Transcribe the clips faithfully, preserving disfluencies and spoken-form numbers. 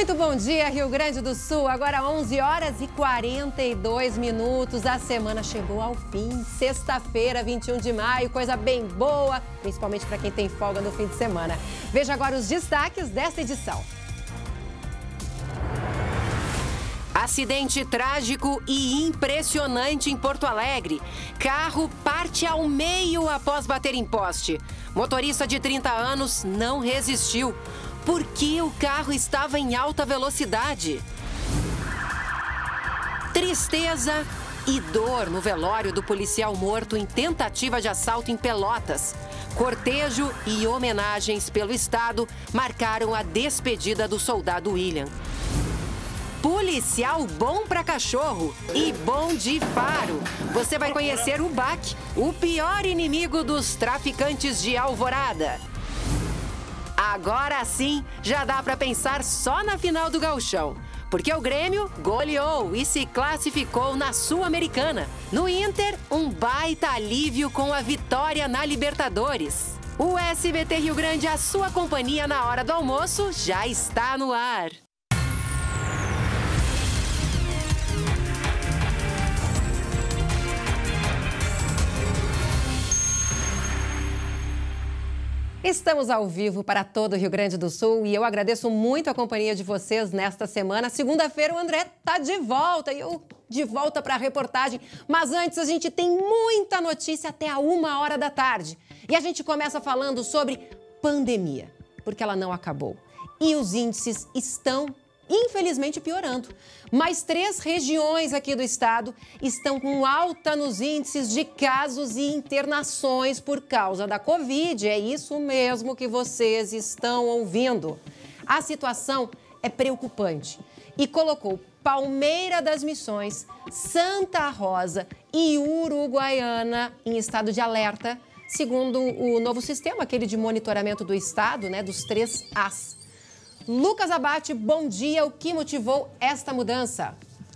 Muito bom dia, Rio Grande do Sul. Agora onze horas e quarenta e dois minutos. A semana chegou ao fim. Sexta-feira, vinte e um de maio. Coisa bem boa, principalmente para quem tem folga no fim de semana. Veja agora os destaques desta edição. Acidente trágico e impressionante em Porto Alegre. Carro parte ao meio após bater em poste. Motorista de trinta anos não resistiu. Por que o carro estava em alta velocidade? Tristeza e dor no velório do policial morto em tentativa de assalto em Pelotas. Cortejo e homenagens pelo Estado marcaram a despedida do soldado William. Policial bom para cachorro e bom de faro. Você vai conhecer o B A C, o pior inimigo dos traficantes de Alvorada. Agora sim, já dá para pensar só na final do Gauchão. Porque o Grêmio goleou e se classificou na Sul-Americana. No Inter, um baita alívio com a vitória na Libertadores. O S B T Rio Grande, a sua companhia na hora do almoço, já está no ar. Estamos ao vivo para todo o Rio Grande do Sul e eu agradeço muito a companhia de vocês nesta semana. Segunda-feira o André está de volta e eu de volta para a reportagem. Mas antes a gente tem muita notícia até a uma hora da tarde. E a gente começa falando sobre pandemia, porque ela não acabou. E os índices estão, infelizmente, piorando. Mais três regiões aqui do estado estão com alta nos índices de casos e internações por causa da Covid. É isso mesmo que vocês estão ouvindo. A situação é preocupante e colocou Palmeira das Missões, Santa Rosa e Uruguaiana em estado de alerta, segundo o novo sistema, aquele de monitoramento do estado, né, dos três As. Lucas Abate, bom dia. O que motivou esta mudança?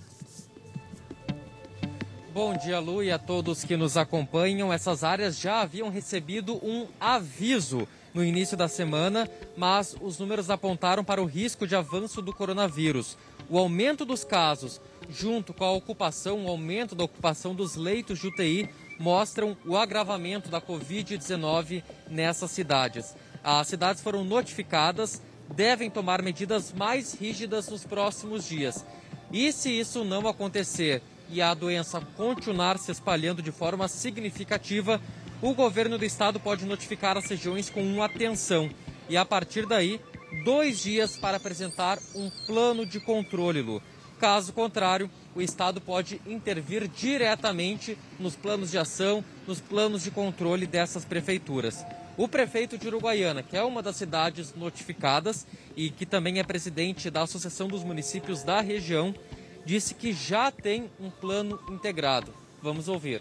Bom dia, Lu, e a todos que nos acompanham. Essas áreas já haviam recebido um aviso no início da semana, mas os números apontaram para o risco de avanço do coronavírus. O aumento dos casos, junto com a ocupação, o aumento da ocupação dos leitos de U T I, mostram o agravamento da Covid dezenove nessas cidades. As cidades foram notificadas, devem tomar medidas mais rígidas nos próximos dias. E se isso não acontecer e a doença continuar se espalhando de forma significativa, o governo do estado pode notificar as regiões com atenção. E a partir daí, dois dias para apresentar um plano de controle, Lu. Caso contrário, o estado pode intervir diretamente nos planos de ação, nos planos de controle dessas prefeituras. O prefeito de Uruguaiana, que é uma das cidades notificadas e que também é presidente da Associação dos Municípios da região, disse que já tem um plano integrado. Vamos ouvir.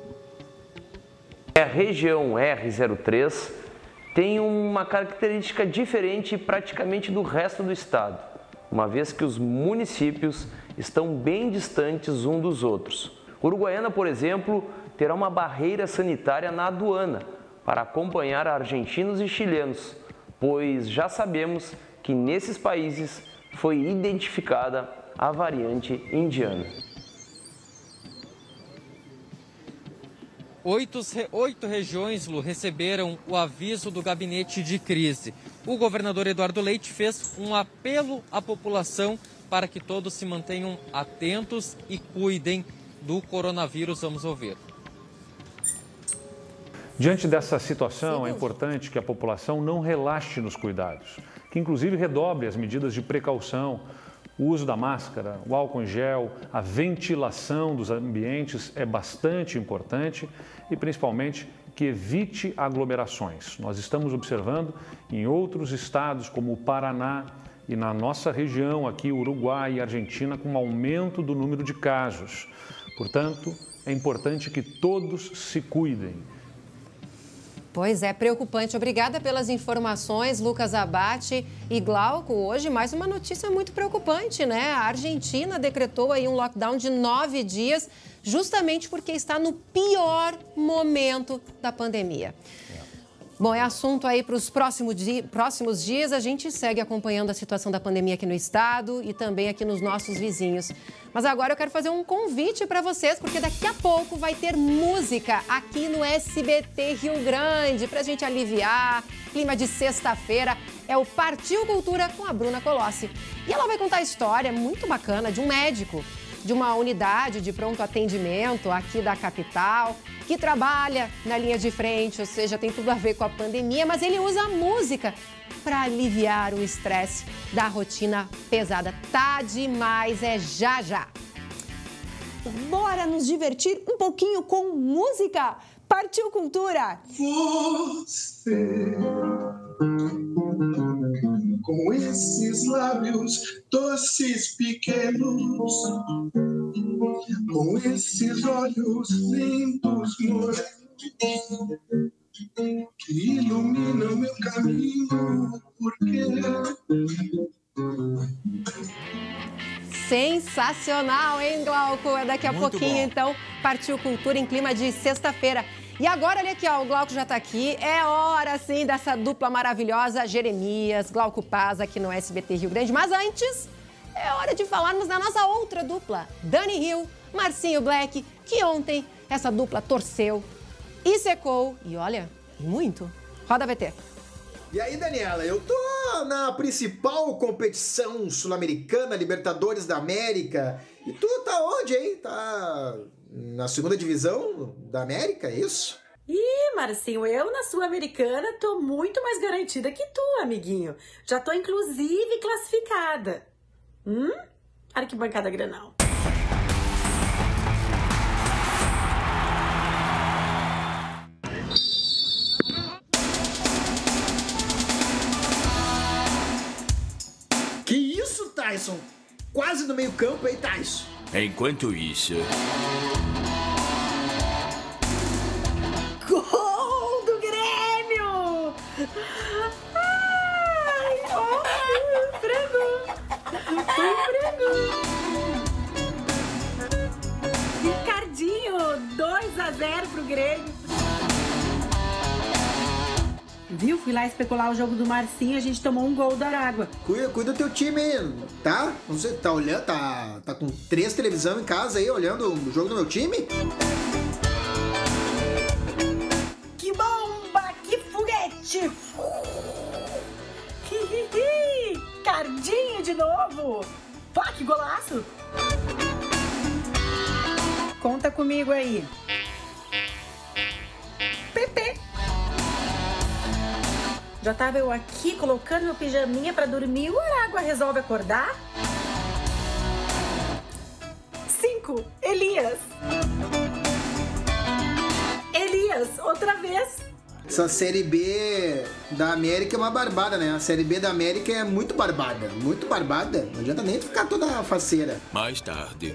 A região R zero três tem uma característica diferente praticamente do resto do estado, uma vez que os municípios estão bem distantes um dos outros. Uruguaiana, por exemplo, terá uma barreira sanitária na aduana para acompanhar argentinos e chilenos, pois já sabemos que nesses países foi identificada a variante indiana. Oito, oito regiões, Lu, receberam o aviso do gabinete de crise. O governador Eduardo Leite fez um apelo à população para que todos se mantenham atentos e cuidem do coronavírus. Vamos ouvir. Diante dessa situação, é importante que a população não relaxe nos cuidados, que inclusive redobre as medidas de precaução, o uso da máscara, o álcool em gel, a ventilação dos ambientes é bastante importante e principalmente que evite aglomerações. Nós estamos observando em outros estados como o Paraná e na nossa região aqui, Uruguai e Argentina, com um aumento do número de casos. Portanto, é importante que todos se cuidem. Pois é, preocupante. Obrigada pelas informações, Lucas Abate e Glauco. Hoje, mais uma notícia muito preocupante, né? A Argentina decretou aí um lockdown de nove dias, justamente porque está no pior momento da pandemia. Bom, é assunto aí para os próximos, di próximos dias. A gente segue acompanhando a situação da pandemia aqui no estado e também aqui nos nossos vizinhos. Mas agora eu quero fazer um convite para vocês, porque daqui a pouco vai ter música aqui no S B T Rio Grande, para a gente aliviar. Clima de sexta-feira é o Partiu Cultura com a Bruna Colossi. E ela vai contar a história muito bacana de um médico de uma unidade de pronto atendimento aqui da capital, que trabalha na linha de frente, ou seja, tem tudo a ver com a pandemia, mas ele usa a música para aliviar o estresse da rotina pesada. Tá demais, é já já. Bora nos divertir um pouquinho com música? Partiu Cultura! Você, com esses lábios doces pequenos, com esses olhos lindos, morenos, que iluminam meu caminho, porque... Sensacional, hein, Glauco? É daqui a Muito pouquinho, bom. então, Partiu Cultura em clima de sexta-feira. E agora, olha aqui, ó, o Glauco já tá aqui. É hora, sim, dessa dupla maravilhosa, Jeremias, Glauco Paz, aqui no S B T Rio Grande. Mas antes, é hora de falarmos da nossa outra dupla, Dani Hill, Marcinho Black, que ontem essa dupla torceu e secou. E olha, muito. Roda V T. E aí, Daniela, eu tô na principal competição sul-americana, Libertadores da América. E tu tá onde, hein? Tá na segunda divisão da América, é isso? Ih, Marcinho, eu na Sul-Americana tô muito mais garantida que tu, amiguinho. Já tô, inclusive, classificada. Hum? Arquibancada Grenal. Que isso, Tyson? Quase no meio campo, hein, Tyson? Enquanto isso... Gol do Grêmio! Ai, oh, frango! Foi frango! Ricardinho, dois a zero pro Grêmio. Viu? Fui lá especular o jogo do Marcinho, a gente tomou um gol da Aragua. Cuida, cuida do teu time aí, tá? Não sei, tá olhando, tá, tá com três televisão em casa aí, olhando o jogo do meu time? Que bomba! Que foguete! Cardinho de novo! Pá, que golaço! Conta comigo aí. Pepe! Já tava eu aqui colocando meu pijaminha pra dormir, o Aragua resolve acordar? Cinco, Elias. Elias, outra vez. Essa Série B da América é uma barbada, né? A Série B da América é muito barbada, muito barbada. Não adianta nem ficar toda faceira. Mais tarde...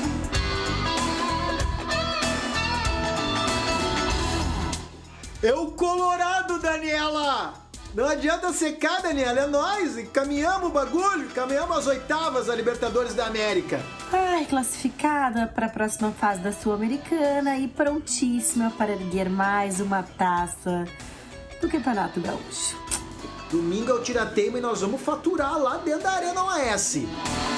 É o Colorado, Daniela! Não adianta secar, Daniela, é nóis! Caminhamos o bagulho, caminhamos as oitavas da Libertadores da América. Ai, classificada para a próxima fase da Sul-Americana e prontíssima para erguer mais uma taça do Campeonato Gaúcho. Domingo é o tirateima e nós vamos faturar lá dentro da Arena O A S.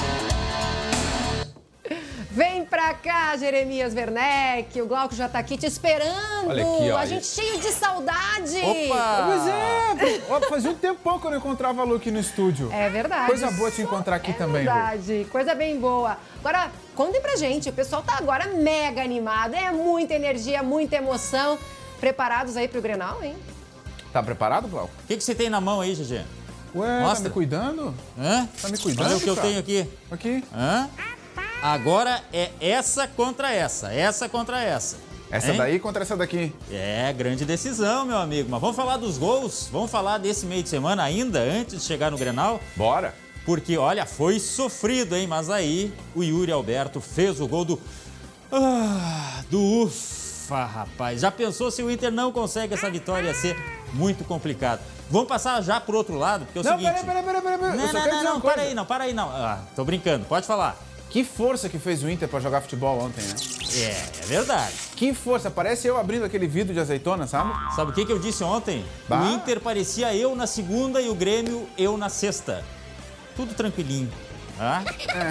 Vem pra cá, Jeremias Werneck, o Glauco já tá aqui te esperando. Olha aqui, ó. A gente cheio de saudade. Opa! Pois é, ó, fazia um tempão que eu não encontrava a Lu aqui no estúdio. É verdade. Coisa boa te encontrar aqui é também, Lu. Verdade, coisa bem boa. Agora, contem pra gente, o pessoal tá agora mega animado, é muita energia, muita emoção. Preparados aí pro Grenal, hein? Tá preparado, Glauco? O que, que você tem na mão aí, G G? Ué, Mostra. tá me cuidando? Hã? Tá me cuidando, Olha o que eu cara? tenho aqui. Aqui. Hã? Agora é essa contra essa, essa contra essa. Essa hein? daí contra essa daqui. É, grande decisão, meu amigo. Mas vamos falar dos gols? Vamos falar desse meio de semana ainda, antes de chegar no Grenal? Bora. Porque, olha, foi sofrido, hein? Mas aí o Yuri Alberto fez o gol do... Ah, do ufa, rapaz. Já pensou se o Inter não consegue essa vitória? Ia ser muito complicado. Vamos passar já pro outro lado, porque é o não, seguinte... Não, peraí, peraí, peraí, peraí. Não, Eu só não, quero não, dizer não, uma para coisa. aí, não, para aí, não. Ah, tô brincando, pode falar. Que força que fez o Inter pra jogar futebol ontem, né? É, é verdade. Que força, parece eu abrindo aquele vidro de azeitona, sabe? Sabe o que, que eu disse ontem? Bah. O Inter parecia eu na segunda e o Grêmio eu na sexta. Tudo tranquilinho. Ah?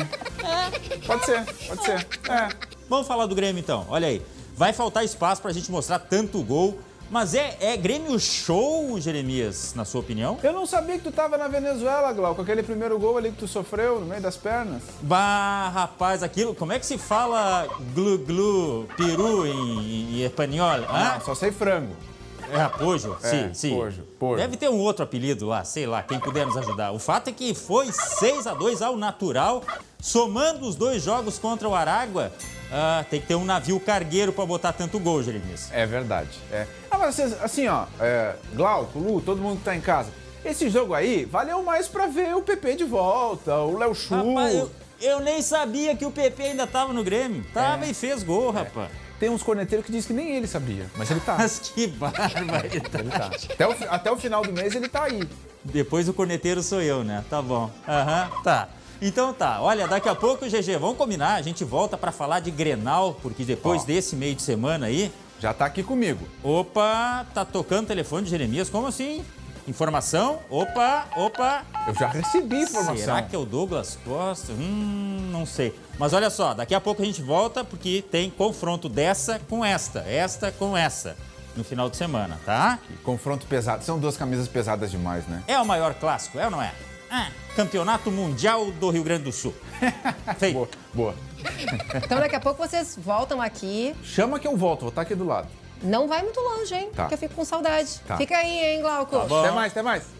É. Pode ser, pode ser. É. Vamos falar do Grêmio então, olha aí. Vai faltar espaço pra gente mostrar tanto gol. Mas é, é Grêmio show, Jeremias, na sua opinião? Eu não sabia que tu tava na Venezuela, Glau, com aquele primeiro gol ali que tu sofreu no meio das pernas. Bah, rapaz, aquilo, como é que se fala glu-glu, peru em, em espanhol? Ah, Ah, só sei frango. é, pojo, É, sim, sim. pojo, pojo. Deve ter um outro apelido lá, sei lá, quem puder nos ajudar. O fato é que foi seis a dois ao natural, somando os dois jogos contra o Aragua. Ah, tem que ter um navio cargueiro pra botar tanto gol, Jeremias. É verdade. É. Ah, mas assim, ó, é, Glauco, Lu, todo mundo que tá em casa, esse jogo aí valeu mais pra ver o Pepe de volta, o Léo Chu. Rapaz, eu, eu nem sabia que o Pepe ainda tava no Grêmio. Tava É. e fez gol, rapaz. Tem uns corneteiros que dizem que nem ele sabia, mas ele tá. Mas que barbaridade. Ele tá. Até o, até o final do mês ele tá aí. Depois o corneteiro sou eu, né? Tá bom. Aham, tá. Então tá, olha, daqui a pouco, G G, vamos combinar, a gente volta pra falar de Grenal, porque depois Ó. desse meio de semana aí... Já tá aqui comigo. Opa, tá tocando o telefone de Jeremias, como assim? Informação? Opa, opa... Eu já recebi informação. Será que é o Douglas Costa? Hum, não sei. Mas olha só, daqui a pouco a gente volta, porque tem confronto dessa com esta, esta com essa, no final de semana, tá? Confronto pesado. São duas camisas pesadas demais, né? É o maior clássico, é ou não é? Ah, Campeonato Mundial do Rio Grande do Sul. Feito. Boa, boa. Então daqui a pouco vocês voltam aqui. Chama que eu volto, vou estar aqui do lado. Não vai muito longe, hein? Tá. Porque eu fico com saudade. Tá. Fica aí, hein, Glauco? Tá bom. Até mais, até mais.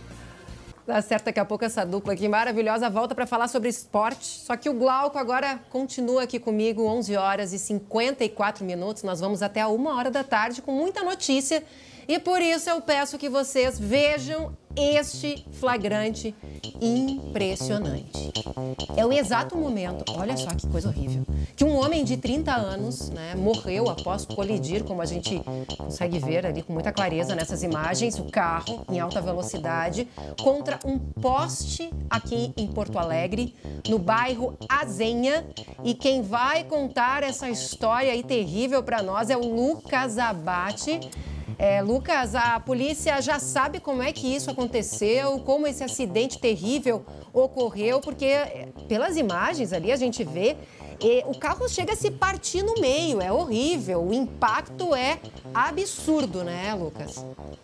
Tá certo, daqui a pouco essa dupla aqui maravilhosa volta para falar sobre esporte. Só que o Glauco agora continua aqui comigo, onze horas e cinquenta e quatro minutos. Nós vamos até a uma hora da tarde com muita notícia. E por isso eu peço que vocês vejam este flagrante impressionante. É o exato momento, olha só que coisa horrível, que um homem de trinta anos, né, morreu após colidir, como a gente consegue ver ali com muita clareza nessas imagens, o carro em alta velocidade contra um poste aqui em Porto Alegre, no bairro Azenha. E quem vai contar essa história aí terrível para nós é o Lucas Abate. É, Lucas, a polícia já sabe como é que isso aconteceu, como esse acidente terrível ocorreu, porque pelas imagens ali a gente vê, e o carro chega a se partir no meio, é horrível, o impacto é absurdo, né, Lucas?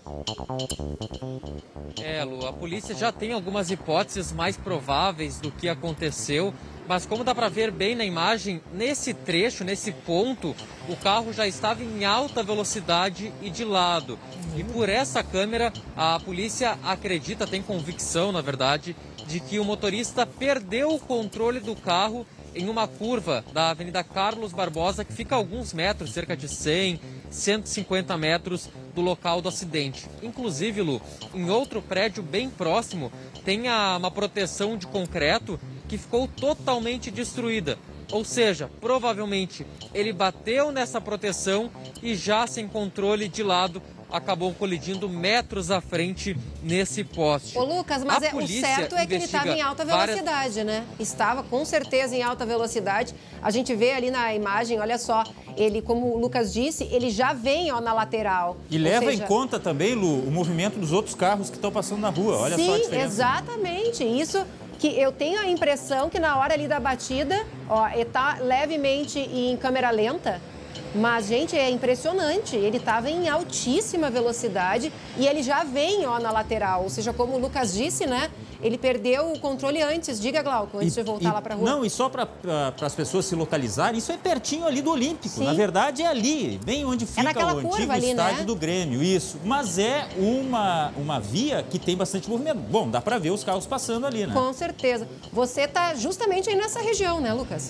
É, Lu, a polícia já tem algumas hipóteses mais prováveis do que aconteceu, mas como dá para ver bem na imagem, nesse trecho, nesse ponto, o carro já estava em alta velocidade e de lado. E por essa câmera, a polícia acredita, tem convicção, na verdade, de que o motorista perdeu o controle do carro em uma curva da Avenida Carlos Barbosa, que fica a alguns metros, cerca de cem, cento e cinquenta metros do local do acidente. Inclusive, Lu, em outro prédio bem próximo, tem a, uma proteção de concreto que ficou totalmente destruída. Ou seja, provavelmente ele bateu nessa proteção e já sem controle de lado acabou colidindo metros à frente nesse poste. Ô, Lucas, mas A é, o polícia certo é que ele estava em alta várias- velocidade, né? Estava com certeza em alta velocidade. A gente vê ali na imagem, olha só, ele, como o Lucas disse, ele já vem ó, na lateral. E Ou leva seja, em conta também, Lu, o movimento dos outros carros que estão passando na rua. Olha Sim, só a diferença. exatamente. Isso que eu tenho a impressão que na hora ali da batida, ó, ele tá levemente em câmera lenta. Mas, gente, é impressionante. Ele estava em altíssima velocidade e ele já vem ó, na lateral. Ou seja, como o Lucas disse, né? Ele perdeu o controle antes. Diga, Glauco, antes E- de voltar e- lá para a rua. Não, e só para as pessoas se localizarem, isso é pertinho ali do Olímpico. Sim. Na verdade, é ali, bem onde fica naquela o curva antigo ali, estádio né? do Grêmio, isso. Mas é uma, uma via que tem bastante movimento. Bom, dá para ver os carros passando ali, né? Com certeza. Você está justamente aí nessa região, né, Lucas?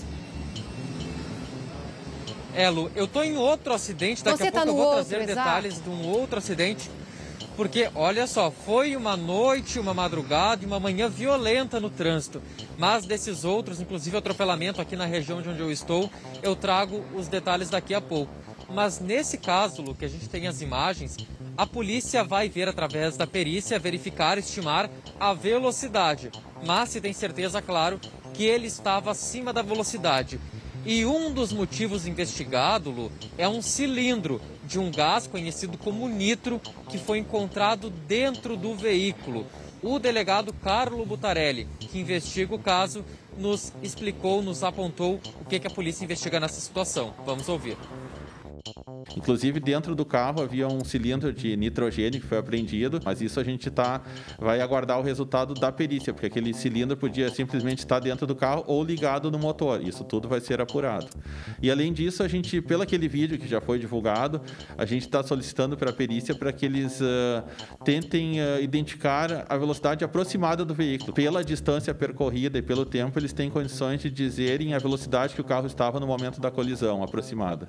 É, Lu, eu tô em outro acidente, daqui Você a tá pouco eu no vou outro, trazer exato. detalhes de um outro acidente, porque, olha só, foi uma noite, uma madrugada e uma manhã violenta no trânsito, mas desses outros, inclusive atropelamento aqui na região de onde eu estou, eu trago os detalhes daqui a pouco. Mas nesse caso, Lu, que a gente tem as imagens, a polícia vai ver através da perícia, verificar, estimar a velocidade, mas se tem certeza, claro, que ele estava acima da velocidade. E um dos motivos investigados, Lu, é um cilindro de um gás conhecido como nitro que foi encontrado dentro do veículo. O delegado Carlo Butarelli, que investiga o caso, nos explicou, nos apontou o que, que a polícia investiga nessa situação. Vamos ouvir. Inclusive, dentro do carro havia um cilindro de nitrogênio que foi apreendido, mas isso a gente tá, vai aguardar o resultado da perícia, porque aquele cilindro podia simplesmente estar dentro do carro ou ligado no motor. Isso tudo vai ser apurado. E, além disso, a gente, pelo aquele vídeo que já foi divulgado, a gente está solicitando para a perícia para que eles uh, tentem uh, identificar a velocidade aproximada do veículo. Pela distância percorrida e pelo tempo, eles têm condições de dizerem a velocidade que o carro estava no momento da colisão aproximada.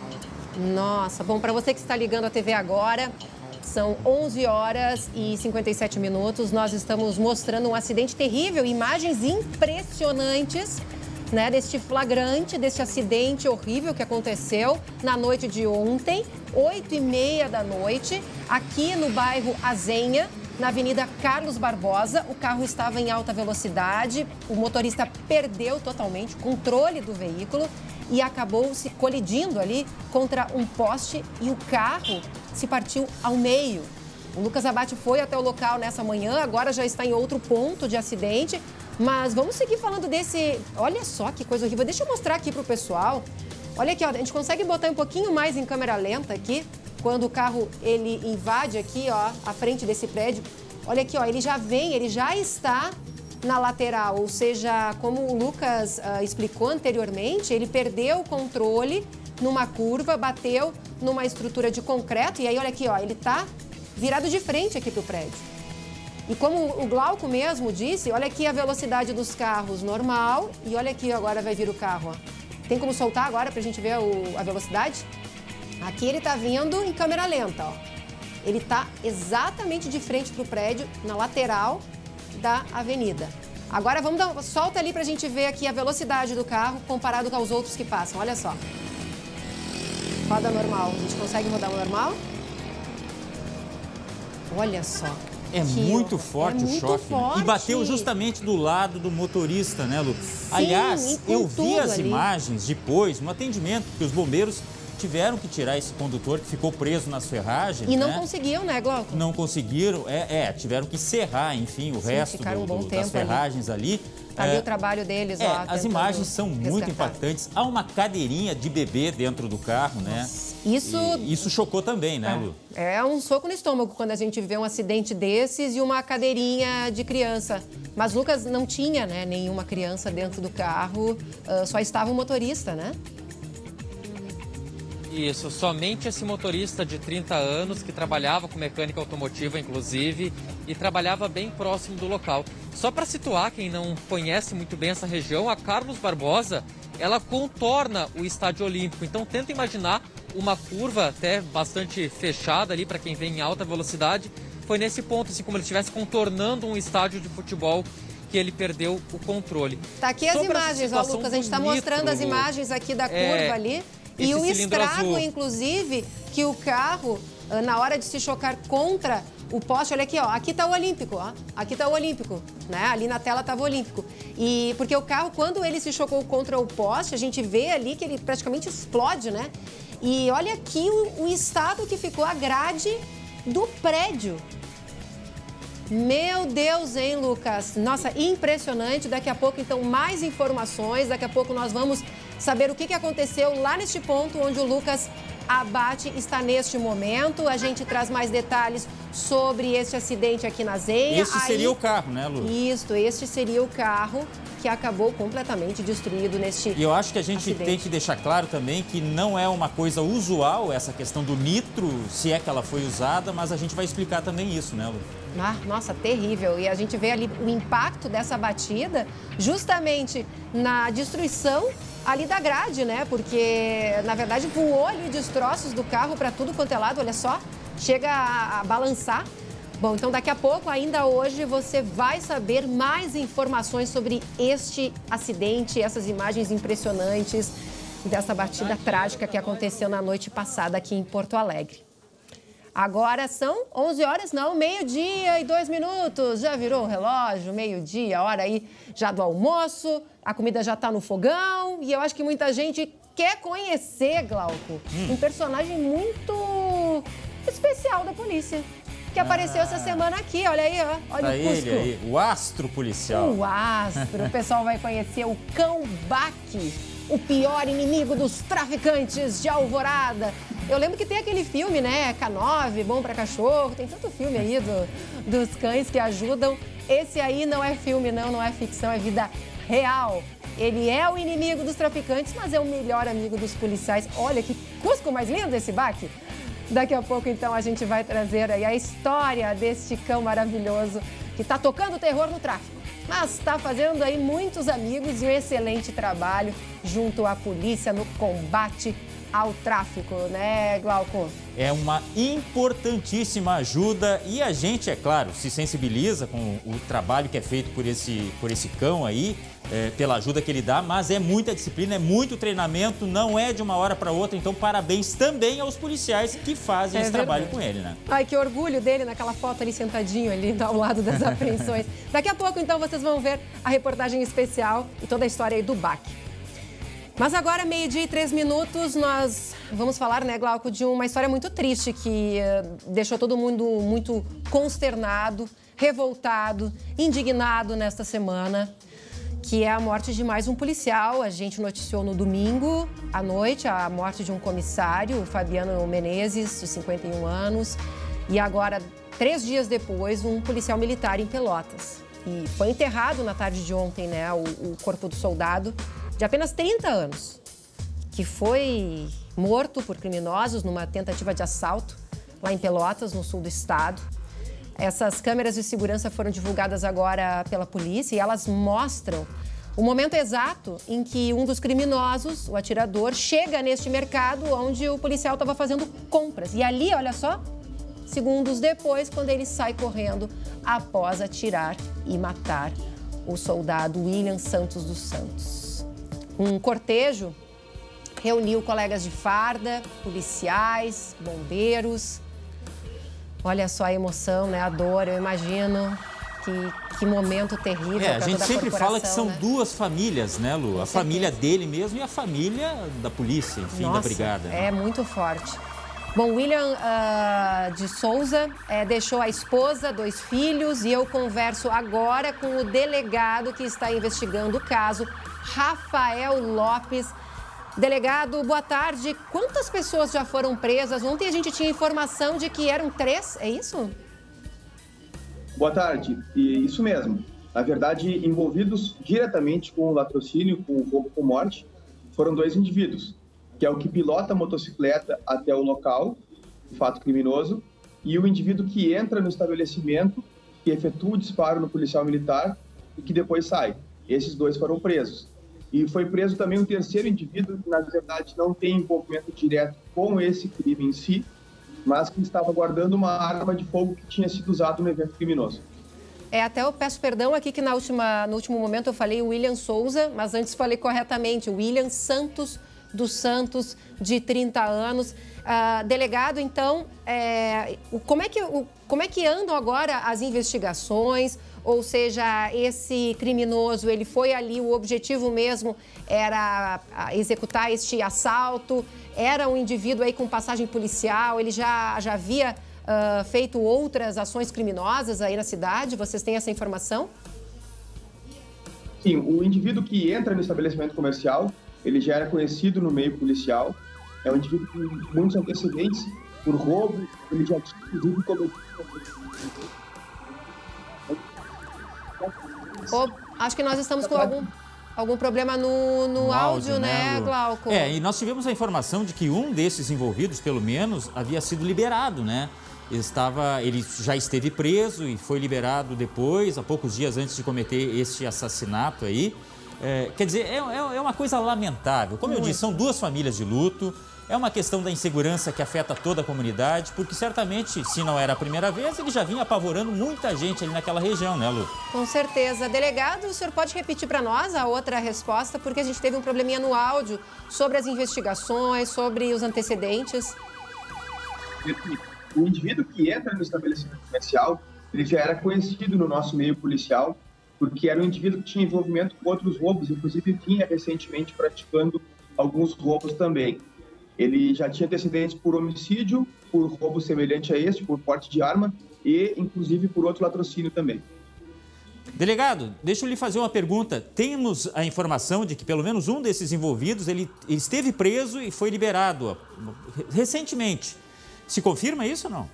Nossa, bom, para você que está ligando a T V agora, são onze horas e cinquenta e sete minutos. Nós estamos mostrando um acidente terrível, imagens impressionantes, né, deste flagrante, deste acidente horrível que aconteceu na noite de ontem, oito e meia da noite, aqui no bairro Azenha, na Avenida Carlos Barbosa. O carro estava em alta velocidade, o motorista perdeu totalmente o controle do veículo e acabou se colidindo ali contra um poste e o carro se partiu ao meio. O Lucas Abate foi até o local nessa manhã, agora já está em outro ponto de acidente, mas vamos seguir falando desse... Olha só que coisa horrível, deixa eu mostrar aqui para o pessoal. Olha aqui, ó, a gente consegue botar um pouquinho mais em câmera lenta aqui, quando o carro ele invade aqui, ó, a frente desse prédio. Olha aqui, ó, ele já vem, ele já está na lateral, ou seja, como o Lucas uh, explicou anteriormente, ele perdeu o controle numa curva, bateu numa estrutura de concreto e aí, olha aqui, ó, ele tá virado de frente aqui pro prédio. E como o Glauco mesmo disse, olha aqui a velocidade dos carros normal e olha aqui, agora vai vir o carro, ó. Tem como soltar agora pra gente ver o, a velocidade? Aqui ele tá vindo em câmera lenta, ó. Ele tá exatamente de frente pro prédio, na lateral da avenida. Agora vamos dar, solta ali pra gente ver aqui a velocidade do carro comparado com os outros que passam. Olha só. Roda normal. A gente consegue rodar o normal? Olha só. É Aqui, muito forte é o muito choque. Forte. Né? E bateu justamente do lado do motorista, né, Lu? Sim, aliás, eu vi as ali. imagens depois, no atendimento, que os bombeiros tiveram que tirar esse condutor que ficou preso nas ferragens. E não né? conseguiam, né, Glauco? Não conseguiram, é, é tiveram que serrar, enfim, o Sim, resto do, um bom do, tempo das ferragens ali. ali. Tá ali é, o trabalho deles, é, ó. As imagens são resgatar. muito impactantes. Há uma cadeirinha de bebê dentro do carro, né? Isso... E isso chocou também, né, é. Lu? É um soco no estômago quando a gente vê um acidente desses e uma cadeirinha de criança. Mas Lucas não tinha, né, nenhuma criança dentro do carro, uh, só estava o motorista, né? Isso, somente esse motorista de trinta anos, que trabalhava com mecânica automotiva, inclusive, e trabalhava bem próximo do local. Só para situar quem não conhece muito bem essa região, a Carlos Barbosa, ela contorna o Estádio Olímpico. Então tenta imaginar uma curva até bastante fechada ali para quem vem em alta velocidade. Foi nesse ponto, assim como ele estivesse contornando um estádio de futebol, que ele perdeu o controle. Tá aqui as Sobre imagens, ó, Lucas, a gente está mostrando as imagens aqui da curva é... ali. E o estrago, azul. inclusive, que o carro, na hora de se chocar contra o poste, olha aqui, ó, aqui tá o Olímpico, ó, aqui tá o Olímpico, né? Ali na tela tava o Olímpico. E porque o carro, quando ele se chocou contra o poste, a gente vê ali que ele praticamente explode, né? E olha aqui o, o estado que ficou a grade do prédio. Meu Deus, hein, Lucas? Nossa, impressionante. Daqui a pouco, então, mais informações. Daqui a pouco nós vamos saber o que aconteceu lá neste ponto onde o Lucas Abate está neste momento. A gente traz mais detalhes sobre este acidente aqui na Zenha. Esse Aí... seria o carro, né, Lu? Isso, este seria o carro que acabou completamente destruído neste E eu acho que a gente acidente. tem que deixar claro também que não é uma coisa usual essa questão do nitro, se é que ela foi usada, mas a gente vai explicar também isso, né, Lu? Ah, nossa, terrível. E a gente vê ali o impacto dessa batida justamente na destruição ali da grade, né? Porque, na verdade, voou ali destroços do carro para tudo quanto é lado, olha só, chega a, a balançar. Bom, então daqui a pouco, ainda hoje, você vai saber mais informações sobre este acidente, essas imagens impressionantes dessa batida trágica que aconteceu na noite passada aqui em Porto Alegre. Agora são onze horas, não, meio-dia e dois minutos. Já virou o relógio, meio-dia, hora aí já do almoço, a comida já está no fogão. E eu acho que muita gente quer conhecer, Glauco, hum. um personagem muito especial da polícia, que apareceu ah. essa semana aqui, olha aí, ó. Olha tá o Cusco. Ele aí, o astro policial. O astro, o pessoal vai conhecer o Cão Baque, o pior inimigo dos traficantes de Alvorada. Eu lembro que tem aquele filme, né, K nove, Bom pra Cachorro, tem tanto filme aí do, dos cães que ajudam. Esse aí não é filme, não, não é ficção, é vida real. Ele é o inimigo dos traficantes, mas é o melhor amigo dos policiais. Olha que Cusco mais lindo esse Baque. Daqui a pouco, então, a gente vai trazer aí a história deste cão maravilhoso que está tocando terror no tráfico, mas está fazendo aí muitos amigos e um excelente trabalho junto à polícia no combate ao tráfico, né, Glauco? É uma importantíssima ajuda e a gente, é claro, se sensibiliza com o trabalho que é feito por esse, por esse cão aí, é, pela ajuda que ele dá, mas é muita disciplina, é muito treinamento, não é de uma hora para outra, então parabéns também aos policiais que fazem é esse verdade. trabalho com ele, né? Ai, que orgulho dele naquela foto ali sentadinho ali ao lado das apreensões. Daqui a pouco, então, vocês vão ver a reportagem especial e toda a história aí do Baque. Mas agora, meio-dia e três minutos, nós vamos falar, né, Glauco, de uma história muito triste que uh, deixou todo mundo muito consternado, revoltado, indignado nesta semana, que é a morte de mais um policial. A gente noticiou no domingo à noite a morte de um comissário, o Fabiano Menezes, de cinquenta e um anos, e agora, três dias depois, um policial militar em Pelotas. E foi enterrado na tarde de ontem, né, o, o corpo do soldado, de apenas trinta anos, que foi morto por criminosos numa tentativa de assalto lá em Pelotas, no sul do estado. Essas câmeras de segurança foram divulgadas agora pela polícia e elas mostram o momento exato em que um dos criminosos, o atirador, chega neste mercado onde o policial estava fazendo compras. E ali, olha só, segundos depois, quando ele sai correndo após atirar e matar o soldado William Santos dos Santos. Um cortejo reuniu colegas de farda, policiais, bombeiros. Olha só a emoção, né? A dor, eu imagino que, que momento terrível. É, a gente sempre fala que são né? duas famílias, né, Lu? A família dele mesmo e a família da polícia, enfim, Nossa, da brigada. É né? muito forte. Bom, William uh, de Souza é, deixou a esposa, dois filhos, e eu converso agora com o delegado que está investigando o caso, Rafael Lopes. Delegado, boa tarde. Quantas pessoas já foram presas? Ontem a gente tinha informação de que eram três, é isso? Boa tarde. E isso mesmo. Na verdade, envolvidos diretamente com o latrocínio, com o roubo com morte, foram dois indivíduos, que é o que pilota a motocicleta até o local, o fato criminoso, e o indivíduo que entra no estabelecimento, que efetua o disparo no policial militar e que depois sai. Esses dois foram presos. E foi preso também um terceiro indivíduo que, na verdade, não tem envolvimento direto com esse crime em si, mas que estava guardando uma arma de fogo que tinha sido usada no evento criminoso. É, até eu peço perdão aqui que na última, no último momento eu falei William Souza, mas antes falei corretamente, William Santos dos Santos, de trinta anos. Uh, delegado, então, é, como, é que, o, como é que andam agora as investigações? Ou seja, esse criminoso, ele foi ali, o objetivo mesmo era executar este assalto, era um indivíduo aí com passagem policial, ele já, já havia uh, feito outras ações criminosas aí na cidade? Vocês têm essa informação? Sim, o indivíduo que entra no estabelecimento comercial, ele já era conhecido no meio policial, é um indivíduo com muitos antecedentes por roubo, ele já tinha inclusive cometido... Oh, acho que nós estamos com algum, algum problema no, no, no áudio, áudio, né, Glauco? É, e nós tivemos a informação de que um desses envolvidos, pelo menos, havia sido liberado, né? Ele, estava, ele já esteve preso e foi liberado depois, há poucos dias antes de cometer este assassinato aí. É, quer dizer, é, é uma coisa lamentável. Como Muito. eu disse, são duas famílias de luto. É uma questão da insegurança que afeta toda a comunidade, porque certamente, se não era a primeira vez, ele já vinha apavorando muita gente ali naquela região, né, Lu? Com certeza. Delegado, o senhor pode repetir para nós a outra resposta, porque a gente teve um probleminha no áudio sobre as investigações, sobre os antecedentes. o indivíduo que entra no estabelecimento comercial, ele já era conhecido no nosso meio policial, porque era um indivíduo que tinha envolvimento com outros roubos, inclusive vinha recentemente praticando alguns roubos também. Ele já tinha antecedentes por homicídio, por roubo semelhante a este, por porte de arma e, inclusive, por outro latrocínio também. Delegado, deixa eu lhe fazer uma pergunta. Temos a informação de que pelo menos um desses envolvidos, ele, ele esteve preso e foi liberado recentemente. Se confirma isso ou não?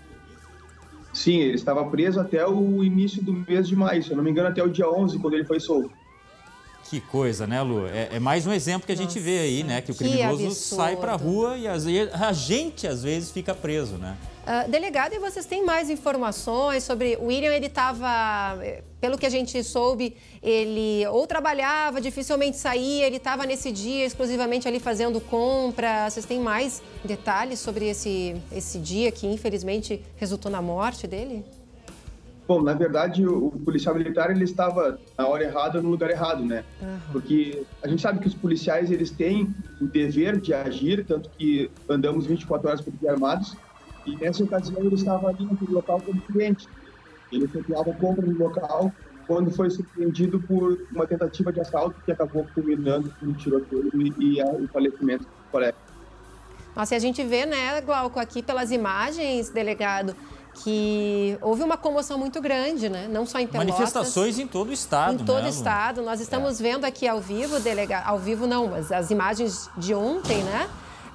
Sim, ele estava preso até o início do mês de maio, se eu não me engano, até o dia onze, quando ele foi solto. Que coisa, né, Lu? É, é mais um exemplo que a gente Nossa, vê aí, né? Que o criminoso que sai pra rua e às vezes, a gente, às vezes, fica preso, né? Uh, delegado, e vocês têm mais informações sobre... O William, ele estava, pelo que a gente soube, ele ou trabalhava, dificilmente saía, ele estava nesse dia exclusivamente ali fazendo compra. Vocês têm mais detalhes sobre esse, esse dia que, infelizmente, resultou na morte dele? Bom, na verdade, o policial militar, ele estava na hora errada, no lugar errado, né? Uhum. Porque a gente sabe que os policiais, eles têm o dever de agir, tanto que andamos vinte e quatro horas por dia armados, e nessa ocasião ele estava ali naquele local como cliente. Ele efetuava compra no local quando foi surpreendido por uma tentativa de assalto que acabou culminando com um tiroteio e, e o falecimento do colega. Nossa, e a gente vê, né, Glauco, aqui pelas imagens, delegado, que houve uma comoção muito grande, né? Não só em Pelotas. Manifestações em todo o estado, Em todo o né, estado. Nós estamos é. vendo aqui ao vivo, delegado, ao vivo não, mas as imagens de ontem, né?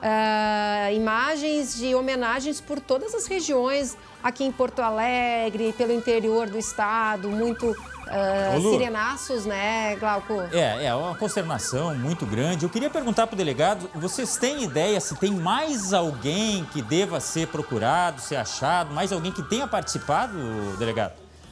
Uh, imagens de homenagens por todas as regiões, aqui em Porto Alegre, pelo interior do estado, muito uh, sirenaços, né, Glauco? É, é uma consternação muito grande. Eu queria perguntar para o delegado, vocês têm ideia se tem mais alguém que deva ser procurado, ser achado, mais alguém que tenha participado, delegado?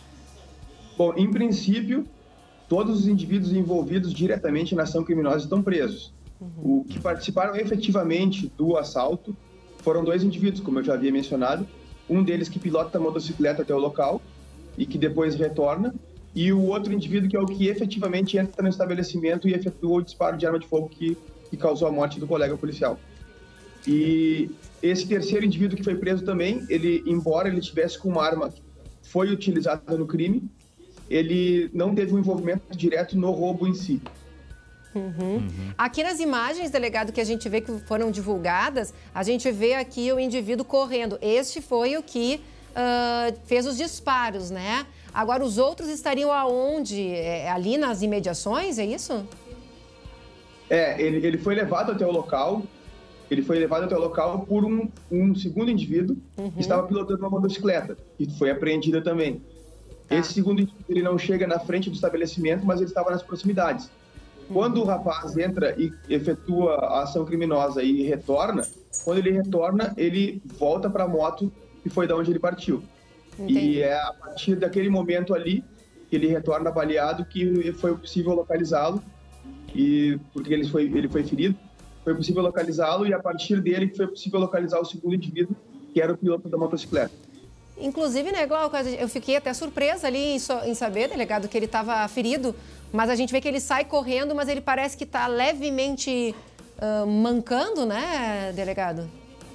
Bom, em princípio, todos os indivíduos envolvidos diretamente na ação criminosa estão presos. Uhum. O que participaram efetivamente do assalto foram dois indivíduos, como eu já havia mencionado. Um deles que pilota a motocicleta até o local e que depois retorna. E o outro indivíduo que é o que efetivamente entra no estabelecimento e efetua o disparo de arma de fogo que, que causou a morte do colega policial. E esse terceiro indivíduo que foi preso também, ele, embora ele tivesse com uma arma que foi utilizada no crime, ele não teve um envolvimento direto no roubo em si. Uhum. Uhum. Aqui nas imagens, delegado, que a gente vê que foram divulgadas, a gente vê aqui o indivíduo correndo. Este foi o que uh, fez os disparos, né? Agora, os outros estariam aonde? É, ali nas imediações, é isso? É, ele, ele foi levado até o local, ele foi levado até o local por um, um segundo indivíduo uhum. que estava pilotando uma motocicleta, e foi apreendida também. Ah. Esse segundo indivíduo, ele não chega na frente do estabelecimento, mas ele estava nas proximidades. Quando o rapaz entra e efetua a ação criminosa e retorna, quando ele retorna, ele volta para a moto que foi da onde ele partiu. Entendi. E é a partir daquele momento ali, que ele retorna baleado, que foi possível localizá-lo, e porque ele foi, ele foi ferido, foi possível localizá-lo e a partir dele que foi possível localizar o segundo indivíduo, que era o piloto da motocicleta. Inclusive, né, Glauco, eu fiquei até surpresa ali em, so, em saber, delegado, que ele estava ferido, mas a gente vê que ele sai correndo, mas ele parece que está levemente uh, mancando, né, delegado?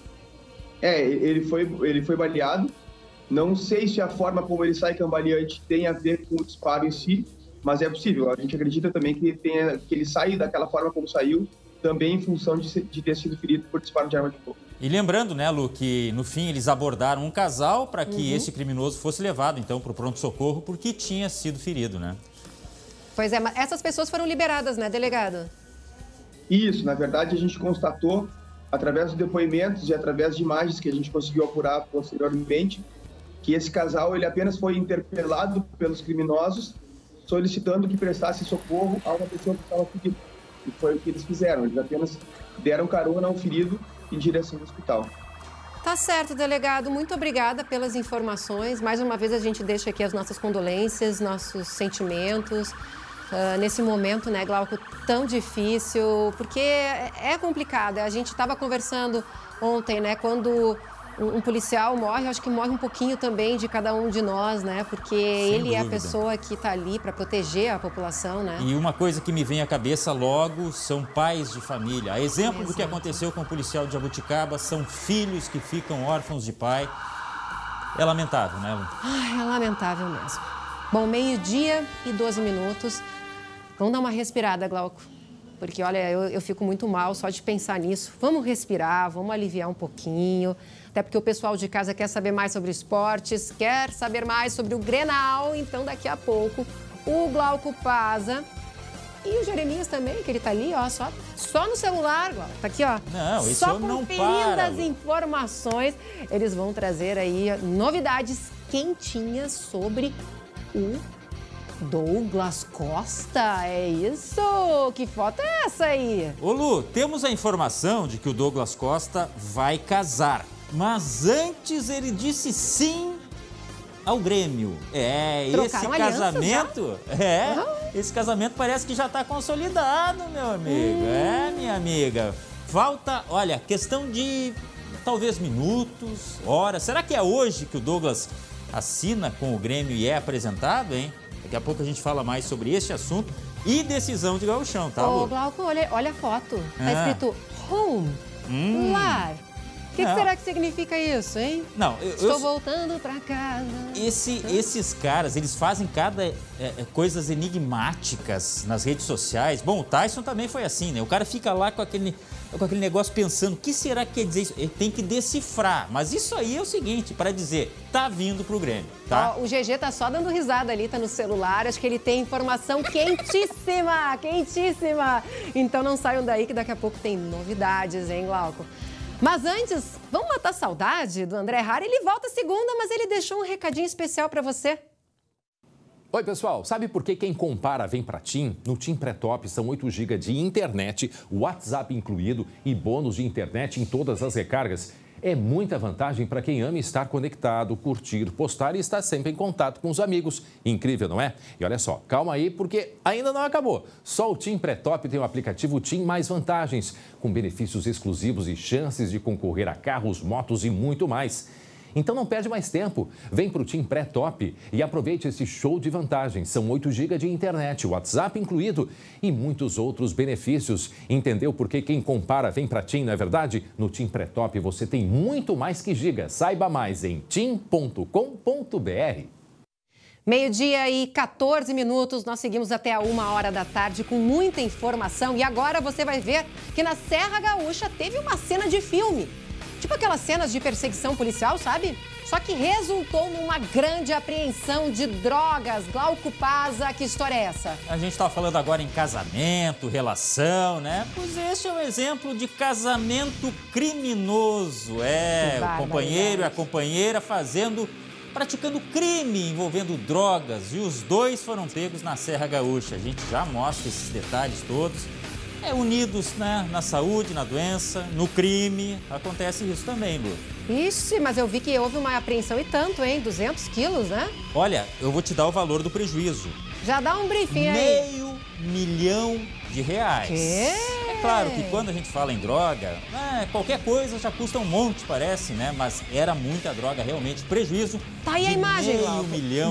É, ele foi, ele foi baleado. Não sei se a forma como ele sai cambaleante tem a ver com o disparo em si, mas é possível. A gente acredita também que, tenha, que ele sai daquela forma como saiu, também em função de, de ter sido ferido por disparo de arma de fogo. E lembrando, né, Lu, que no fim eles abordaram um casal para que uhum. esse criminoso fosse levado, então, para o pronto-socorro, porque tinha sido ferido, né? Pois é, mas essas pessoas foram liberadas, né, delegado? Isso, na verdade a gente constatou, através dos depoimentos e através de imagens que a gente conseguiu apurar posteriormente, que esse casal ele apenas foi interpelado pelos criminosos, solicitando que prestasse socorro a uma pessoa que estava ferida. E foi o que eles fizeram, eles apenas deram carona ao ferido em direção ao hospital. Tá certo, delegado. Muito obrigada pelas informações. Mais uma vez a gente deixa aqui as nossas condolências, nossos sentimentos. Uh, nesse momento, né, Glauco, tão difícil, porque é complicado. A gente estava conversando ontem, né, quando um, um policial morre, eu acho que morre um pouquinho também de cada um de nós, né, porque Sem ele dúvida. é a pessoa que está ali para proteger a população, né. E uma coisa que me vem à cabeça logo são pais de família. A exemplo Exato. do que aconteceu com o policial de Jabuticaba, são filhos que ficam órfãos de pai. É lamentável, né, Lu? Ai, é lamentável mesmo. Bom, meio-dia e doze minutos. Vamos dar uma respirada, Glauco. Porque, olha, eu, eu fico muito mal só de pensar nisso. Vamos respirar, vamos aliviar um pouquinho. Até porque o pessoal de casa quer saber mais sobre esportes, quer saber mais sobre o Grenal. Então, daqui a pouco, o Glauco Pazza e o Jeremias também, que ele tá ali, ó, só, só no celular, Glauco. Tá aqui, ó. Não, esse só homem não conferindo para, as Lu. informações. Eles vão trazer aí novidades quentinhas sobre o Douglas Costa. É isso? Que foto é essa aí? Ô Lu, temos a informação de que o Douglas Costa vai casar. Mas antes ele disse sim ao Grêmio. É, Trocaram esse casamento, já? é, Uhum. esse casamento parece que já está consolidado, meu amigo. Hum. É, minha amiga. Falta, olha, questão de talvez minutos, horas. Será que é hoje que o Douglas assina com o Grêmio e é apresentado, hein? Daqui a pouco a gente fala mais sobre esse assunto e decisão de gauchão, tá, Lu? Ô, Glauco, olha, olha a foto. Tá Ah. escrito home, Hum. lar. O que, que Não. será que significa isso, hein? Não, eu, Estou eu- voltando pra casa. Esse, esses caras, eles fazem cada é, é, coisas enigmáticas nas redes sociais. Bom, o Tyson também foi assim, né? O cara fica lá com aquele, com aquele negócio pensando, o que será que quer dizer isso? Ele tem que decifrar. Mas isso aí é o seguinte, para dizer, tá vindo pro Grêmio, tá? Ó, o G G tá só dando risada ali, tá no celular. Acho que ele tem informação quentíssima, quentíssima. Então não saiam daí que daqui a pouco tem novidades, hein, Glauco? Mas antes, vamos matar a saudade do André Hara? Ele volta segunda, mas ele deixou um recadinho especial pra você. Oi, pessoal. Sabe por que quem compara vem pra TIM? No TIM Pré-Top são oito gigas de internet, WhatsApp incluído e bônus de internet em todas as recargas. É muita vantagem para quem ama estar conectado, curtir, postar e estar sempre em contato com os amigos. Incrível, não é? E olha só, calma aí porque ainda não acabou. Só o TIM Pré-Top tem o aplicativo TIM Mais Vantagens, com benefícios exclusivos e chances de concorrer a carros, motos e muito mais. Então não perde mais tempo. Vem para o TIM Pré-Top e aproveite esse show de vantagens. São oito gigas de internet, WhatsApp incluído e muitos outros benefícios. Entendeu por que quem compara vem para TIM, não é verdade? No TIM Pré-Top você tem muito mais que gigas. Saiba mais em tim ponto com ponto br. Meio-dia e quatorze minutos, nós seguimos até a uma hora da tarde com muita informação. E agora você vai ver que na Serra Gaúcha teve uma cena de filme. Tipo aquelas cenas de perseguição policial, sabe? Só que resultou numa grande apreensão de drogas. Glauco Pazza, que história é essa? A gente estava falando agora em casamento, relação, né? Pois este é um exemplo de casamento criminoso. É, o companheiro e a companheira fazendo, praticando crime envolvendo drogas. E os dois foram pegos na Serra Gaúcha. A gente já mostra esses detalhes todos. É, unidos, né, na saúde, na doença, no crime. Acontece isso também, Lu. Ixi, mas eu vi que houve uma apreensão e tanto, hein? duzentos quilos, né? Olha, eu vou te dar o valor do prejuízo. Já dá um briefing aí. Meio milhão de reais. Quê? É claro que quando a gente fala em droga, né, qualquer coisa já custa um monte, parece, né? Mas era muita droga, realmente. Prejuízo Tá aí a de imagem, meio Glauco. milhão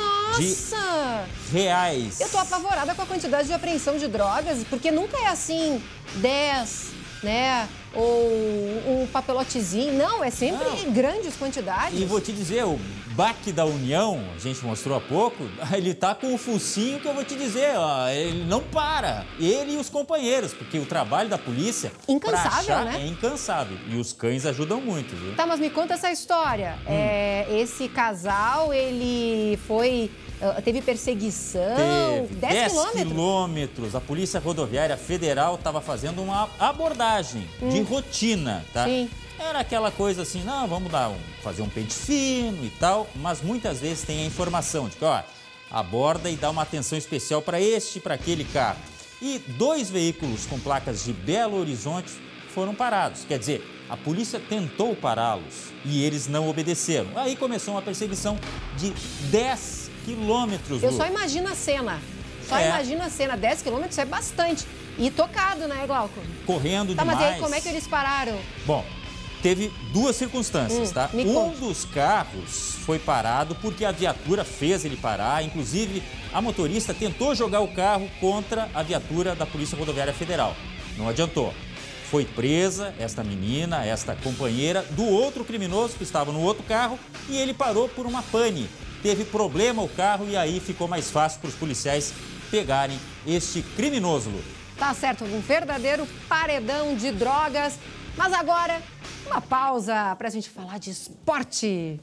Nossa! de reais. Eu tô apavorada com a quantidade de apreensão de drogas, porque nunca é assim, dez, né? Ou um papelotezinho. Não, é sempre Não. grandes quantidades. E vou te dizer, o baque da União, a gente mostrou há pouco, ele tá com o focinho que eu vou te dizer, ó, ele não para. Ele e os companheiros, porque o trabalho da polícia pra Incansável, achar né? é incansável. E os cães ajudam muito, viu? Tá, mas me conta essa história. Hum. É, esse casal, ele foi... uh, Teve perseguição, Teve dez quilômetros. quilômetros. A Polícia Rodoviária Federal estava fazendo uma abordagem de rotina, tá? Sim. Era aquela coisa assim, não, vamos dar um, fazer um pente fino e tal, mas muitas vezes tem a informação de que, ó, aborda e dá uma atenção especial para este e para aquele carro. E dois veículos com placas de Belo Horizonte foram parados. Quer dizer, a polícia tentou pará-los e eles não obedeceram. Aí começou uma perseguição de dez quilômetros. Eu Lu. só imagino a cena. Só É. imagino a cena. dez quilômetros é bastante. E tocado, né, Glauco? Correndo Tá, demais. mas aí como é que eles pararam? Bom, teve duas circunstâncias, Hum, tá? me Um conta. dos carros foi parado porque a viatura fez ele parar. Inclusive, a motorista tentou jogar o carro contra a viatura da Polícia Rodoviária Federal. Não adiantou. Foi presa esta menina, esta companheira do outro criminoso que estava no outro carro e ele parou por uma pane. Teve problema o carro e aí ficou mais fácil para os policiais pegarem este criminoso, Lu. Tá certo, um verdadeiro paredão de drogas. Mas agora, uma pausa pra gente falar de esporte.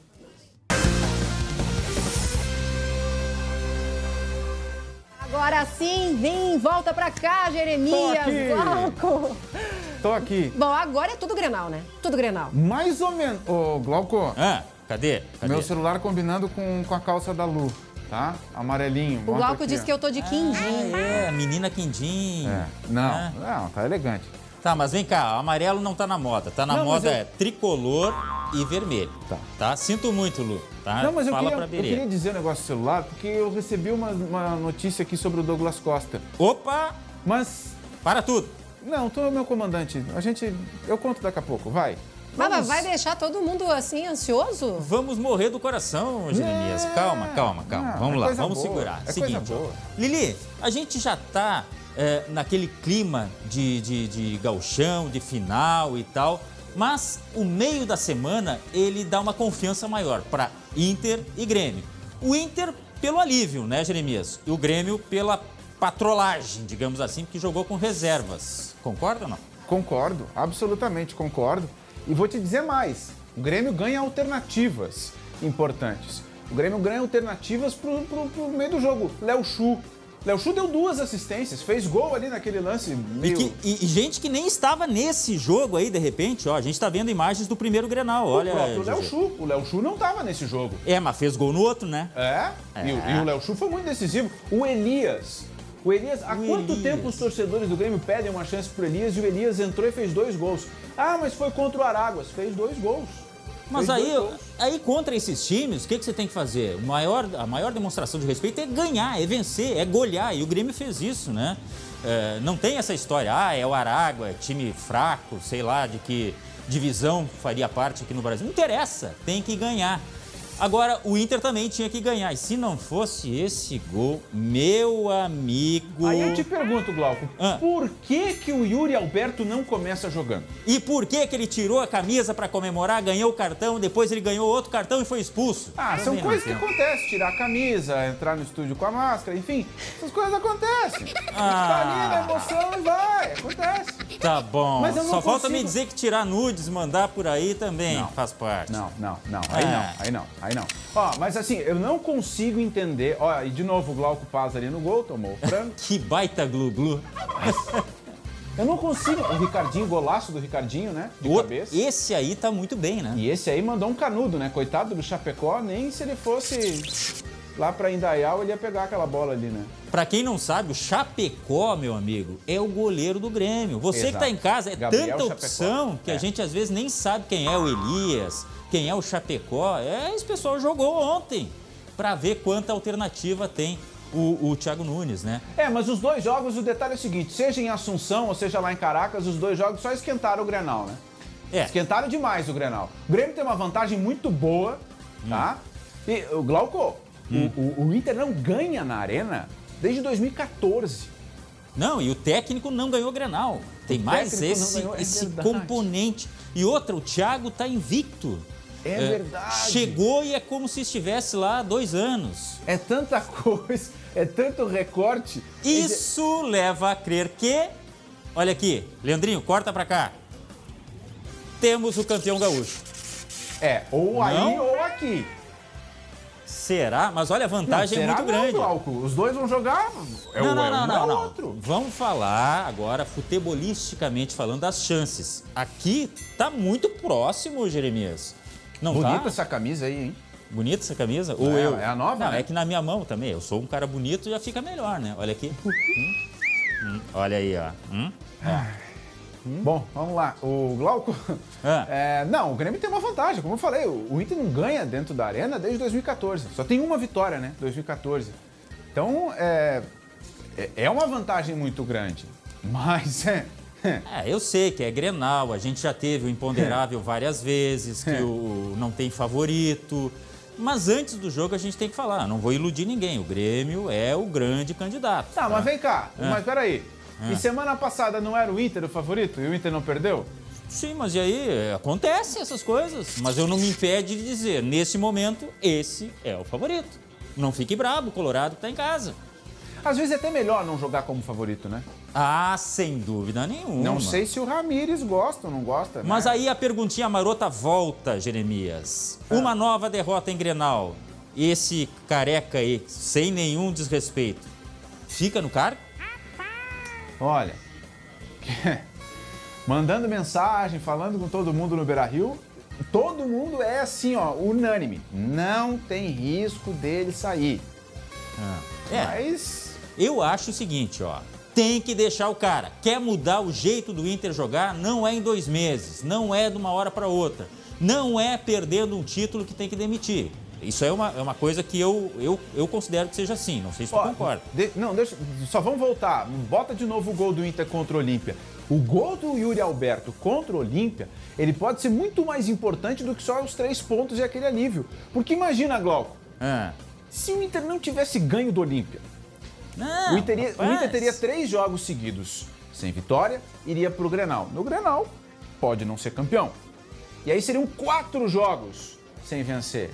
Agora sim, vem, volta pra cá, Jeremias. Glauco. Tô aqui. Bom, agora é tudo Grenal, né? Tudo Grenal. Mais ou menos. Ô, Glauco. Ah, cadê? Cadê? Meu celular combinando com, com a calça da Lu, tá? Amarelinho. O Glauco disse que eu tô de quindim. Ah, é, menina quindim. É. Não, Ah. não, tá elegante. Tá, mas vem cá, amarelo não tá na moda. Tá na Não, mas moda eu- é tricolor e vermelho. Tá. Tá? Sinto muito, Lu. Tá? Não, mas eu Fala queria, pra eu Berê. queria dizer um negócio do celular, porque eu recebi uma, uma notícia aqui sobre o Douglas Costa. Opa! Mas... Para tudo. Não, tu é o meu comandante. A gente... Eu conto daqui a pouco, vai. Mas Vamos- vai deixar todo mundo assim, ansioso? Vamos morrer do coração, Jeremias. Calma, calma, calma. Não, vamos é lá, coisa vamos boa, segurar. é Seguinte, coisa boa. Lili, a gente já tá é, naquele clima de, de, de gauchão, de final e tal, mas o meio da semana ele dá uma confiança maior para Inter e Grêmio. O Inter pelo alívio, né, Jeremias? E o Grêmio pela patrolagem, digamos assim, porque jogou com reservas. Concorda ou não? Concordo, absolutamente concordo. E vou te dizer mais, o Grêmio ganha alternativas importantes. O Grêmio ganha alternativas pro, pro, pro meio do jogo. Léo Chu. Léo Chu deu duas assistências, fez gol ali naquele lance meio... E, que- e- e gente que nem estava nesse jogo aí, de repente, ó, a gente tá vendo imagens do primeiro Grenal, olha. O próprio Léo Gigi. Chu. O Léo Chu não estava nesse jogo. É, mas fez gol no outro, né? É, É. E, o- e o Léo Chu foi muito decisivo. O Elias. O Elias, há O quanto Elias. tempo os torcedores do Grêmio pedem uma chance pro Elias e o Elias entrou e fez dois gols? Ah, mas foi contra o Araguas, fez dois gols. Mas Fez aí, dois gols. aí contra esses times, o que, que você tem que fazer? O maior, a maior demonstração de respeito é ganhar, é vencer, é golear. E o Grêmio fez isso, né? É, não tem essa história, ah, é o Aragua, é time fraco, sei lá, de que divisão faria parte aqui no Brasil. Não interessa, tem que ganhar. Agora, o Inter também tinha que ganhar. E se não fosse esse gol, meu amigo... Aí eu te pergunto, Glauco, Ah. por que que o Yuri Alberto não começa jogando? E por que que ele tirou a camisa para comemorar, ganhou o cartão, depois ele ganhou outro cartão e foi expulso? Ah, Eu são também não coisas que entendo. acontecem, tirar a camisa, entrar no estúdio com a máscara, enfim, essas coisas acontecem. A gente Ah. tá ali na emoção e vai, acontece. Tá bom. Mas eu não Só falta me consigo- dizer que tirar nudes, mandar por aí também Não. faz parte. Não, não, não, aí Ah. não, aí não, aí não. Ó, mas assim, eu não consigo entender, ó, e de novo o Glauco Paz ali no gol, tomou o frango. Que baita glu-glu. Eu não consigo, o Ricardinho, golaço do Ricardinho, né, de O- cabeça. Esse aí tá muito bem, né? E esse aí mandou um canudo, né, coitado do Chapecó, nem se ele fosse lá pra Indaial ele ia pegar aquela bola ali, né. Pra quem não sabe, o Chapecó, meu amigo, é o goleiro do Grêmio. Você Exato. que tá em casa, é Gabriel tanta Chapecó. opção que a É. gente às vezes nem sabe quem é o Elias, quem é o Chapecó. É, esse pessoal jogou ontem pra ver quanta alternativa tem o, o Thiago Nunes, né? É, mas os dois jogos, o detalhe é o seguinte, seja em Assunção ou seja lá em Caracas, os dois jogos só esquentaram o Grenal, né? É. Esquentaram demais o Grenal. O Grêmio tem uma vantagem muito boa, tá? E o Glauco, Hum. o, o- o Inter não ganha na Arena desde dois mil e quatorze. Não, e o técnico não ganhou Grenal. Tem O mais técnico não esse, ganhou, é esse verdade. componente. E outra, o Thiago tá invicto. É verdade. Chegou e é como se estivesse lá há dois anos. É tanta coisa, é tanto recorte. Isso leva a crer que... Olha aqui, Leandrinho, corta pra cá. Temos o campeão gaúcho. É, ou aí Não? ou aqui. Será? Mas olha, a vantagem Não, é será muito não, grande. Glauco? Os dois vão jogar. É não, o, não, é não, um, não, é o não. outro. Vamos falar agora futebolisticamente falando das chances. Aqui tá muito próximo, Jeremias. Não Bonita tá? essa camisa aí, hein? Bonita essa camisa? Ou É, eu? é a nova, Não, né? é que na minha mão também. Eu sou um cara bonito, já fica melhor, né? Olha aqui. Hum, hum, olha aí, ó. Hum, ó. Bom, vamos lá. O Glauco. Ah. É, não, o Grêmio tem uma vantagem. Como eu falei, o o Inter não ganha dentro da Arena desde dois mil e quatorze. Só tem uma vitória, né? dois mil e quatorze. Então, é, é- é uma vantagem muito grande. Mas é. É, eu sei que é Grenal, a gente já teve o imponderável várias vezes, que É. o não tem favorito. Mas antes do jogo a gente tem que falar, não vou iludir ninguém, o Grêmio é o grande candidato. Tá, mas vem cá. É. Mas peraí. Ah. E semana passada não era o Inter o favorito e o Inter não perdeu? Sim, mas e aí? Acontece essas coisas. Mas eu não me impede de dizer, nesse momento, esse é o favorito. Não fique brabo, o Colorado que tá em casa. Às vezes é até melhor não jogar como favorito, né? Ah, sem dúvida nenhuma. Não sei se o Ramírez gosta ou não gosta, né? Mas aí a perguntinha marota volta, Jeremias. Ah. Uma nova derrota em Grenal. Esse careca aí, sem nenhum desrespeito, fica no cargo? Olha, mandando mensagem, falando com todo mundo no Beira-Rio, todo mundo é assim, ó, unânime. Não tem risco dele sair. Ah. É. Mas... eu acho o seguinte, ó. Tem que deixar o cara. Quer mudar o jeito do Inter jogar? Não é em dois meses. Não é de uma hora para outra. Não é perdendo um título que tem que demitir. Isso é uma, é uma coisa que eu, eu, eu considero que seja assim. Não sei se tu concorda. De, não, deixa, só vamos voltar. Bota de novo o gol do Inter contra o Olímpia. O gol do Yuri Alberto contra o Olímpia, ele pode ser muito mais importante do que só os três pontos e aquele alívio. Porque imagina, Glauco, ah. se o Inter não tivesse ganho do Olímpia, não, o, Inter, o Inter teria três jogos seguidos sem vitória, iria pro Grenal. No Grenal, pode não ser campeão. E aí seriam quatro jogos sem vencer.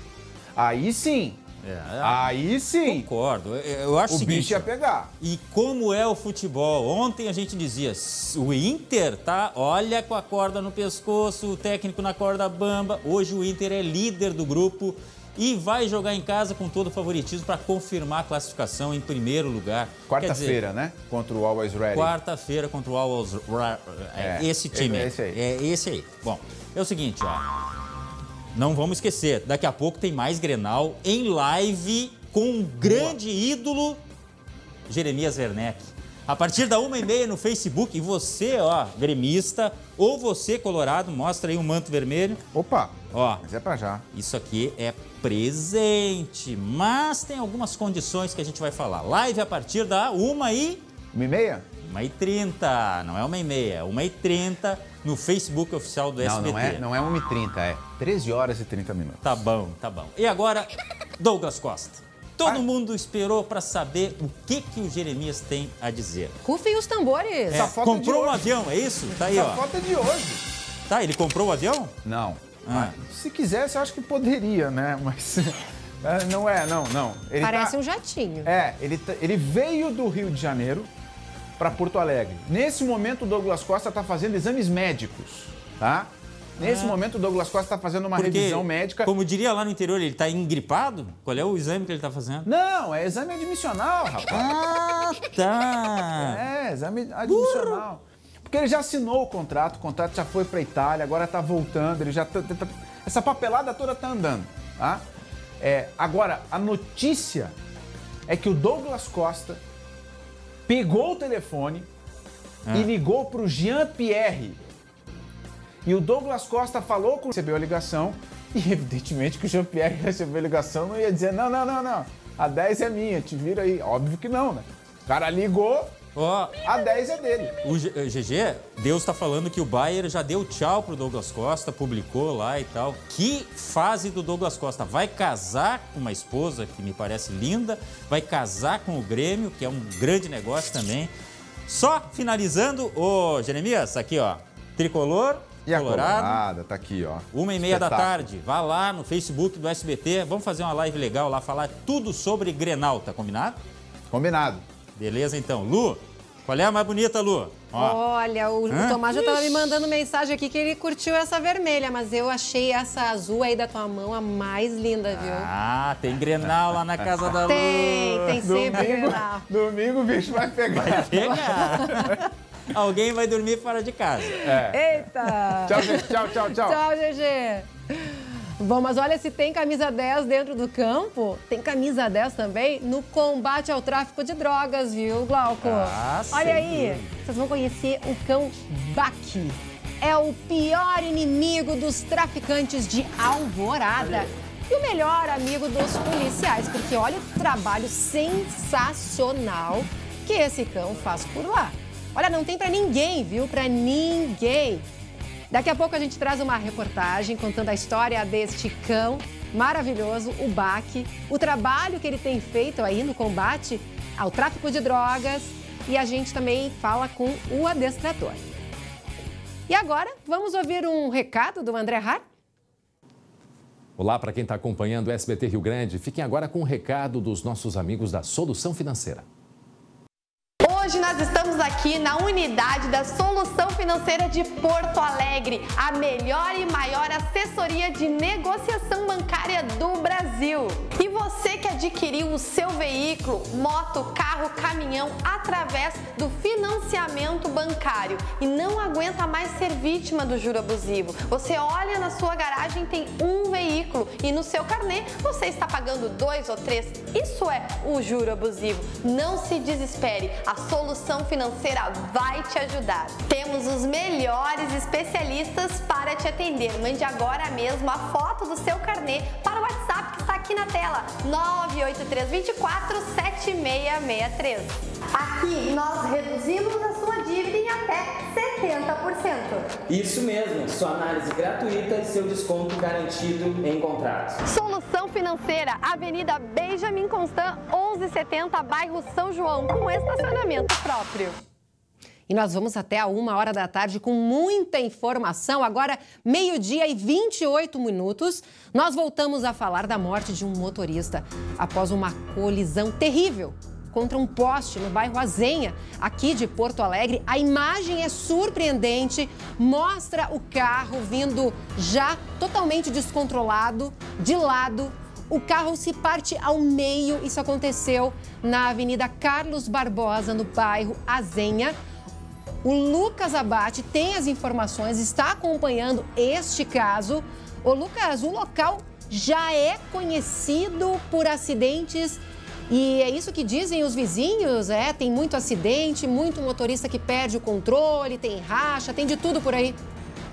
Aí sim, é, aí sim. Concordo. Eu, eu acho o seguinte, bicho ia pegar. E como é o futebol? Ontem a gente dizia, o Inter tá, olha, com a corda no pescoço, o técnico na corda bamba. Hoje o Inter é líder do grupo e vai jogar em casa com todo o favoritismo para confirmar a classificação em primeiro lugar. Quarta-feira, né? Contra o Always Ready. Quarta-feira contra o Always Ready. É, esse time. É esse aí. É esse aí. Bom, é o seguinte, ó. Não vamos esquecer, daqui a pouco tem mais Grenal em live com um grande Boa. ídolo, Jeremias Werneck. A partir da uma e meia no Facebook, e você, ó, gremista, ou você, colorado, mostra aí um manto vermelho. Opa, ó, mas é pra já. Isso aqui é presente, mas tem algumas condições que a gente vai falar. Live a partir da uma e... Uma e meia? Uma e trinta, não é uma e meia, uma e trinta no Facebook oficial do não, S B T. Não, é, não é uma e trinta, é treze horas e trinta minutos. Tá bom, tá bom. E agora, Douglas Costa. Todo ah. mundo esperou para saber o que, que o Jeremias tem a dizer. Rufem os tambores. É, Essa foto comprou um avião, é isso? Tá aí, Essa ó. foto é de hoje. Tá, ele comprou o avião? Não. Ah. Se quisesse, eu acho que poderia, né? Mas não é, não, não. Ele Parece tá... um jatinho. É, ele, tá... ele veio do Rio de Janeiro para Porto Alegre. Nesse momento, o Douglas Costa está fazendo exames médicos, tá? Nesse ah. momento, o Douglas Costa está fazendo uma Porque, revisão médica. Como diria lá no interior, ele está engripado? Qual é o exame que ele está fazendo? Não, é exame admissional, rapaz. Ah, tá. É, exame admissional. Burro. Porque ele já assinou o contrato, o contrato já foi para Itália, agora está voltando, ele já tá, tá, essa papelada toda está andando, tá? É, agora, a notícia é que o Douglas Costa pegou o telefone ah. e ligou para o Jean-Pierre. E o Douglas Costa falou com... recebeu a ligação e evidentemente que o Jean-Pierre recebeu a ligação não ia dizer não, não, não, não, a dez é minha, te vira aí. Óbvio que não, né? O cara ligou, oh, a dez é dele. O G G, Deus tá falando que o Bayer já deu tchau pro Douglas Costa, publicou lá e tal. Que fase do Douglas Costa? Vai casar com uma esposa que me parece linda, vai casar com o Grêmio, que é um grande negócio também. Só finalizando, ô Jeremias, aqui ó, tricolor... E a Colorado, colorada, tá aqui, ó. Uma e meia da tarde. Vá lá no Facebook do S B T. Vamos fazer uma live legal lá, falar tudo sobre Grenal, tá combinado? Combinado. Beleza, então. Lu, qual é a mais bonita, Lu? Ó. Olha, o, o Tomás já tava me mandando mensagem aqui que ele curtiu essa vermelha, mas eu achei essa azul aí da tua mão a mais linda, viu? Ah, tem Grenal lá na casa da Lu. Tem, tem sempre Grenal. Domingo o bicho vai pegar. Vai pegar. Alguém vai dormir fora de casa. É. Eita! Tchau, gente. Tchau, tchau, tchau. Tchau, G G. Bom, mas olha, se tem camisa dez dentro do campo, tem camisa dez também no combate ao tráfico de drogas, viu, Glauco? Ah, olha aí, vocês vão conhecer o cão Baki. É o pior inimigo dos traficantes de Alvorada. E o melhor amigo dos policiais, porque olha o trabalho sensacional que esse cão faz por lá. Olha, não tem pra ninguém, viu? Pra ninguém. Daqui a pouco a gente traz uma reportagem contando a história deste cão maravilhoso, o Baki, o trabalho que ele tem feito aí no combate ao tráfico de drogas e a gente também fala com o adestrador. E agora, vamos ouvir um recado do André Har? Olá para quem está acompanhando o S B T Rio Grande. Fiquem agora com um recado dos nossos amigos da Solução Financeira. Hoje nós estamos aqui na unidade da Solução Financeira de Porto Alegre, a melhor e maior assessoria de negociação bancária do Brasil. E você que adquiriu o seu veículo, moto, carro, caminhão através do financiamento bancário e não aguenta mais ser vítima do juro abusivo. Você olha na sua garagem, tem um veículo e no seu carnê você está pagando dois ou três. Isso é o juro abusivo. Não se desespere. A Solução Financeira vai te ajudar. Temos os melhores especialistas para te atender. Mande agora mesmo a foto do seu carnê para o WhatsApp que está aqui na tela, nove oito três, dois quatro, sete seis seis três. Aqui nós reduzimos a sua dívida em até setenta por cento. Isso mesmo, sua análise gratuita e seu desconto garantido em contratos. Solução Financeira, Avenida Benjamin Constant, onze setenta, bairro São João, com estacionamento próprio. E nós vamos até a uma hora da tarde com muita informação. Agora, meio-dia e vinte e oito minutos, nós voltamos a falar da morte de um motorista após uma colisão terrível contra um poste no bairro Azenha, aqui de Porto Alegre. A imagem é surpreendente, mostra o carro vindo já totalmente descontrolado, de lado. O carro se parte ao meio. Isso aconteceu na Avenida Carlos Barbosa, no bairro Azenha. O Lucas Abate tem as informações, está acompanhando este caso. Ô Lucas, o local já é conhecido por acidentes e é isso que dizem os vizinhos, é? Tem muito acidente, muito motorista que perde o controle, tem racha, tem de tudo por aí.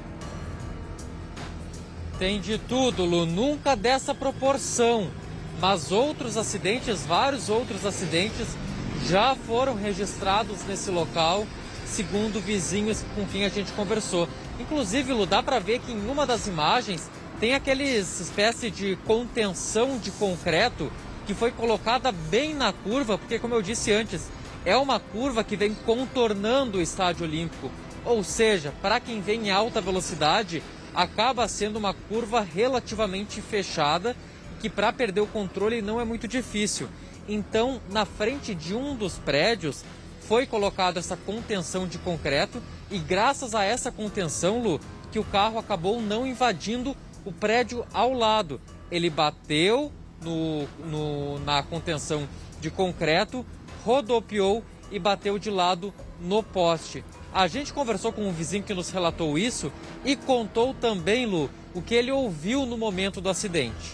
Tem de tudo, Lu, nunca dessa proporção, mas outros acidentes, vários outros acidentes já foram registrados nesse local, segundo vizinhos com quem a gente conversou. Inclusive, Lu, dá para ver que em uma das imagens tem aqueles espécie de contenção de concreto que foi colocada bem na curva, porque, como eu disse antes, é uma curva que vem contornando o Estádio Olímpico. Ou seja, para quem vem em alta velocidade, acaba sendo uma curva relativamente fechada, que para perder o controle não é muito difícil. Então, na frente de um dos prédios, foi colocada essa contenção de concreto e graças a essa contenção, Lu, que o carro acabou não invadindo o prédio ao lado. Ele bateu no, no, na contenção de concreto, rodopiou e bateu de lado no poste. A gente conversou com um vizinho que nos relatou isso e contou também, Lu, o que ele ouviu no momento do acidente.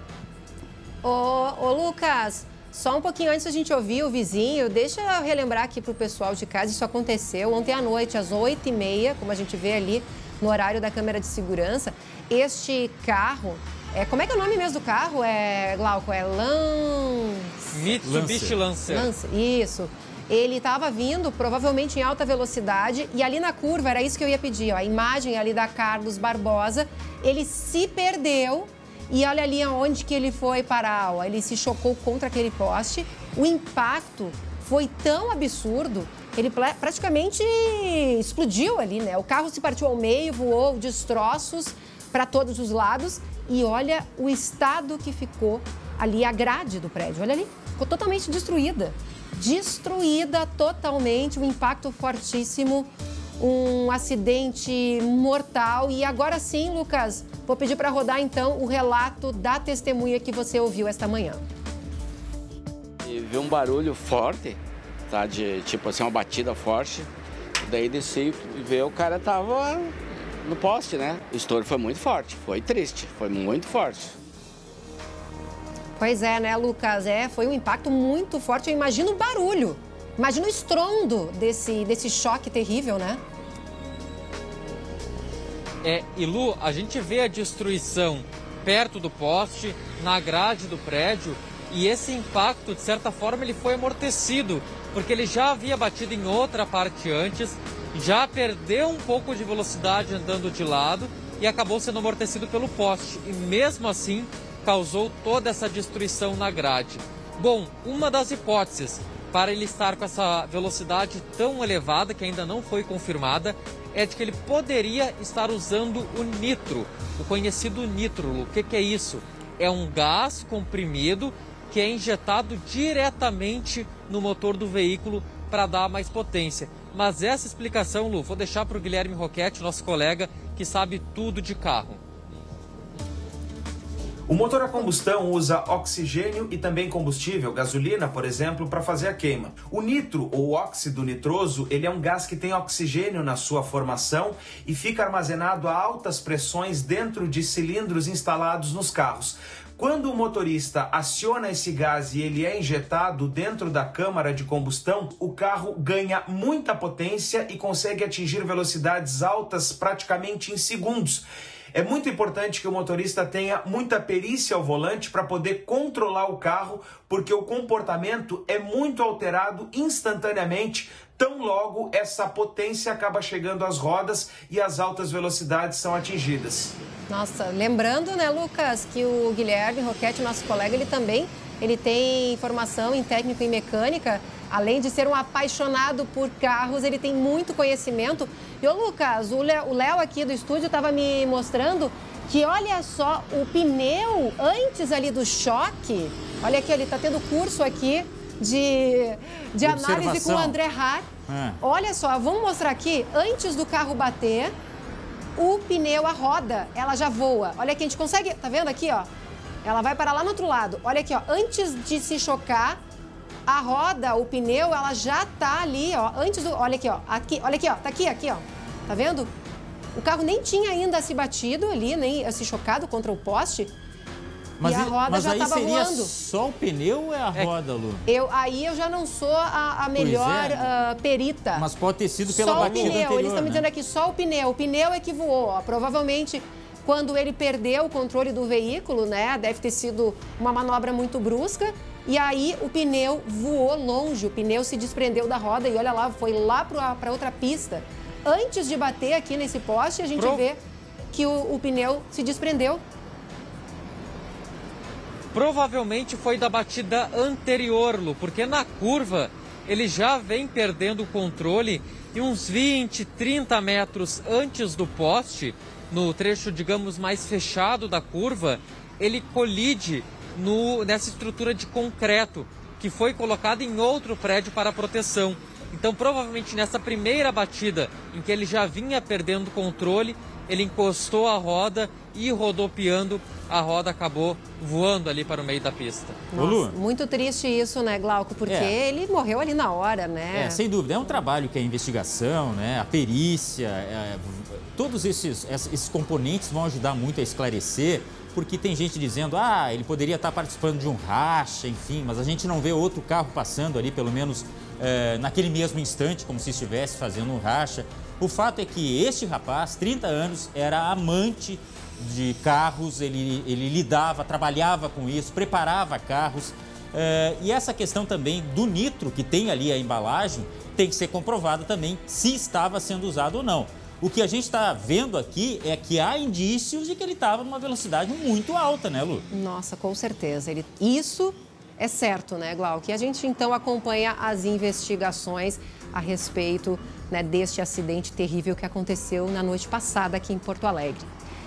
Ô, ô Lucas, só um pouquinho antes a gente ouvir o vizinho, deixa eu relembrar aqui para o pessoal de casa, isso aconteceu ontem à noite, às oito e meia, como a gente vê ali no horário da câmera de segurança. Este carro, é, como é que é o nome mesmo do carro, é, Glauco? É Lance... Mitsubishi Lancer. Lancer, isso. Ele estava vindo, provavelmente em alta velocidade, e ali na curva, era isso que eu ia pedir, ó, a imagem ali da Carlos Barbosa, ele se perdeu. E olha ali aonde que ele foi parar, ó. Ele se chocou contra aquele poste. O impacto foi tão absurdo que ele praticamente explodiu ali, né? O carro se partiu ao meio, voou destroços para todos os lados. E olha o estado que ficou ali, a grade do prédio. Olha ali, ficou totalmente destruída. Destruída totalmente, um impacto fortíssimo. Um acidente mortal. E agora sim, Lucas, vou pedir para rodar então o relato da testemunha que você ouviu esta manhã. E vi um barulho forte, tá? De tipo assim, uma batida forte. Daí desci e ver o cara tava no poste, né? O estouro foi muito forte, foi triste, foi muito forte. Pois é, né, Lucas? É, foi um impacto muito forte. Eu imagino o barulho. Imagina o estrondo desse, desse choque terrível, né? É, e Lu, a gente vê a destruição perto do poste, na grade do prédio, e esse impacto, de certa forma, ele foi amortecido, porque ele já havia batido em outra parte antes, já perdeu um pouco de velocidade andando de lado e acabou sendo amortecido pelo poste. E mesmo assim, causou toda essa destruição na grade. Bom, uma das hipóteses para ele estar com essa velocidade tão elevada, que ainda não foi confirmada, é de que ele poderia estar usando o nitro, o conhecido nitro. O que, que é isso? É um gás comprimido que é injetado diretamente no motor do veículo para dar mais potência. Mas essa explicação, Lu, vou deixar para o Guilherme Roquette, nosso colega, que sabe tudo de carro. O motor a combustão usa oxigênio e também combustível, gasolina, por exemplo, para fazer a queima. O nitro, ou óxido nitroso, ele é um gás que tem oxigênio na sua formação e fica armazenado a altas pressões dentro de cilindros instalados nos carros. Quando o motorista aciona esse gás e ele é injetado dentro da câmara de combustão, o carro ganha muita potência e consegue atingir velocidades altas praticamente em segundos. É muito importante que o motorista tenha muita perícia ao volante para poder controlar o carro, porque o comportamento é muito alterado instantaneamente, tão logo essa potência acaba chegando às rodas e as altas velocidades são atingidas. Nossa, lembrando, né, Lucas, que o Guilherme Roquette, nosso colega, ele também ele tem formação em técnico em mecânica. Além de ser um apaixonado por carros, ele tem muito conhecimento. E, ô Lucas, o Léo aqui do estúdio estava me mostrando que, olha só, o pneu antes ali do choque, olha aqui, ele está tendo curso aqui de, de análise com o André Hart. É. Olha só, vamos mostrar aqui, antes do carro bater, o pneu, a roda, ela já voa. Olha aqui, a gente consegue, tá vendo aqui, ó? Ela vai parar lá no outro lado. Olha aqui, ó, antes de se chocar, a roda, o pneu, ela já tá ali, ó, antes do... Olha aqui, ó, aqui, olha aqui, ó, tá aqui, aqui, ó, tá vendo? O carro nem tinha ainda se batido ali, nem se chocado contra o poste. Mas, e a roda mas já aí tava seria voando. só o pneu ou é a roda, Lu? Eu, aí eu já não sou a, a melhor é. uh, perita. Mas pode ter sido pela só batida o pneu. anterior, Eles estão me né? dizendo aqui, só o pneu. O pneu é que voou, ó. Provavelmente, quando ele perdeu o controle do veículo, né, deve ter sido uma manobra muito brusca. E aí o pneu voou longe, o pneu se desprendeu da roda e olha lá, foi lá para outra pista. Antes de bater aqui nesse poste, a gente Pro... vê que o, o pneu se desprendeu. Provavelmente foi da batida anterior, Lu, porque na curva ele já vem perdendo o controle e uns vinte, trinta metros antes do poste, no trecho, digamos, mais fechado da curva, ele colide No, nessa estrutura de concreto que foi colocada em outro prédio para proteção. Então, provavelmente nessa primeira batida, em que ele já vinha perdendo o controle, ele encostou a roda e, rodopiando, a roda acabou voando ali para o meio da pista. Nossa, muito triste isso, né, Glauco? Porque é. ele morreu ali na hora, né? É, sem dúvida. É um trabalho que a investigação, né, a perícia, é, todos esses, esses componentes vão ajudar muito a esclarecer, porque tem gente dizendo, ah, ele poderia estar participando de um racha, enfim, mas a gente não vê outro carro passando ali, pelo menos é, naquele mesmo instante, como se estivesse fazendo um racha. O fato é que este rapaz, trinta anos, era amante de carros, ele, ele lidava, trabalhava com isso, preparava carros. É, e essa questão também do nitro, que tem ali a embalagem, tem que ser comprovada também se estava sendo usado ou não. O que a gente está vendo aqui é que há indícios de que ele estava numa velocidade muito alta, né, Lu? Nossa, com certeza. Ele... Isso é certo, né, Glauco? E a gente, então, acompanha as investigações a respeito, né, deste acidente terrível que aconteceu na noite passada aqui em Porto Alegre.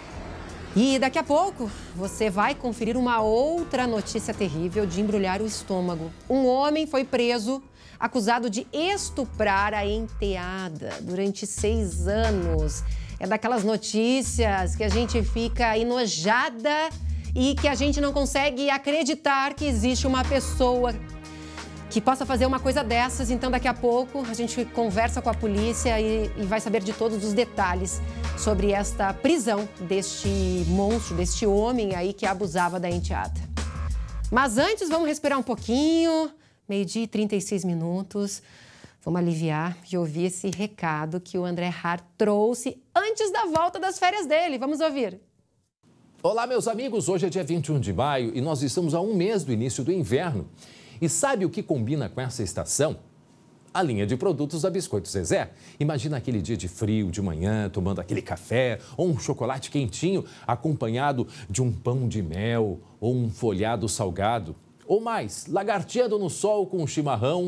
E daqui a pouco você vai conferir uma outra notícia terrível de embrulhar o estômago. Um homem foi preso acusado de estuprar a enteada durante seis anos. É daquelas notícias que a gente fica enojada e que a gente não consegue acreditar que existe uma pessoa que possa fazer uma coisa dessas. Então, daqui a pouco, a gente conversa com a polícia e, e vai saber de todos os detalhes sobre esta prisão deste monstro, deste homem aí que abusava da enteada. Mas antes, vamos respirar um pouquinho. Meio-dia e trinta e seis minutos. Vamos aliviar e ouvir esse recado que o André Hart trouxe antes da volta das férias dele. Vamos ouvir. Olá, meus amigos. Hoje é dia vinte e um de maio e nós estamos a um mês do início do inverno. E sabe o que combina com essa estação? A linha de produtos da Biscoito Zezé. Imagina aquele dia de frio, de manhã, tomando aquele café ou um chocolate quentinho, acompanhado de um pão de mel ou um folhado salgado. Ou mais, lagarteando no sol com um chimarrão,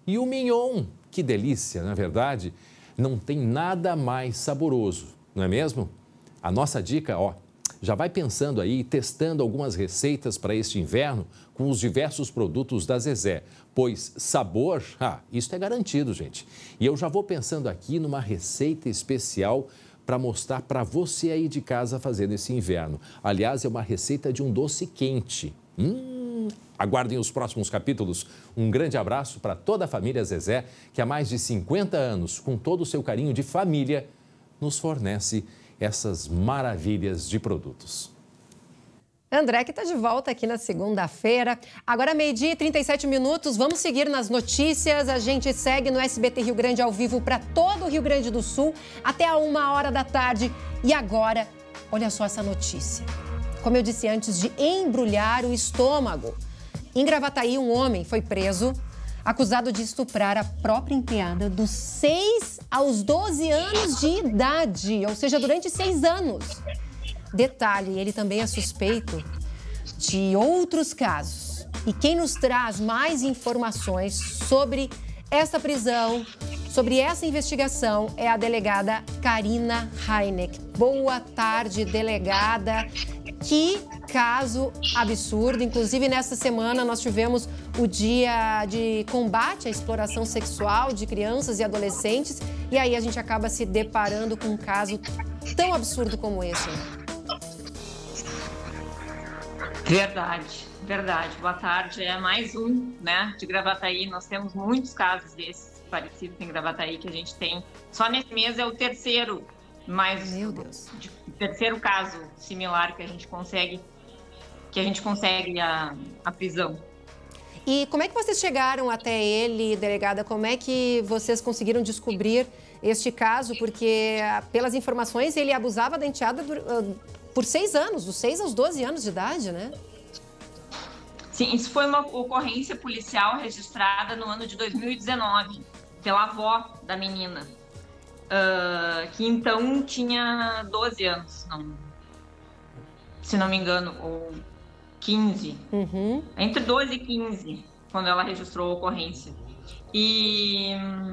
E o mignon, que delícia, na verdade, não tem nada mais saboroso, não é mesmo? A nossa dica, ó, já vai pensando aí, testando algumas receitas para este inverno com os diversos produtos da Zezé, pois sabor, ah, isso é garantido, gente. E eu já vou pensando aqui numa receita especial para mostrar para você aí de casa fazer nesse inverno. Aliás, é uma receita de um doce quente. Hum, aguardem os próximos capítulos. Um grande abraço para toda a família Zezé, que há mais de cinquenta anos, com todo o seu carinho de família, nos fornece essas maravilhas de produtos. André, que está de volta aqui na segunda-feira. Agora, meio-dia e trinta e sete minutos. Vamos seguir nas notícias. A gente segue no S B T Rio Grande ao vivo para todo o Rio Grande do Sul até a uma hora da tarde. E agora, olha só essa notícia. Como eu disse antes, de embrulhar o estômago. Em Gravataí, um homem foi preso, acusado de estuprar a própria enteada dos seis aos doze anos de idade, ou seja, durante seis anos. Detalhe, ele também é suspeito de outros casos. E quem nos traz mais informações sobre essa prisão, sobre essa investigação, é a delegada Karina Heineck. Boa tarde, delegada. Que caso absurdo. Inclusive, nesta semana, nós tivemos o dia de combate à exploração sexual de crianças e adolescentes. E aí a gente acaba se deparando com um caso tão absurdo como esse. Verdade, verdade. Boa tarde. É mais um, né, de Gravataí. Nós temos muitos casos desses parecidos em Gravataí que a gente tem. Só nesse mês é o terceiro, mas meu Deus, de, terceiro caso similar que a gente consegue, que a gente consegue a, a prisão. E como é que vocês chegaram até ele, delegada? Como é que vocês conseguiram descobrir este caso? Porque, pelas informações, ele abusava da enteada por seis anos, dos seis aos doze anos de idade, né? Sim, isso foi uma ocorrência policial registrada no ano de dois mil e dezenove, pela avó da menina, uh, que então tinha doze anos, não, se não me engano, ou quinze, uhum. Entre doze e quinze, quando ela registrou a ocorrência. E,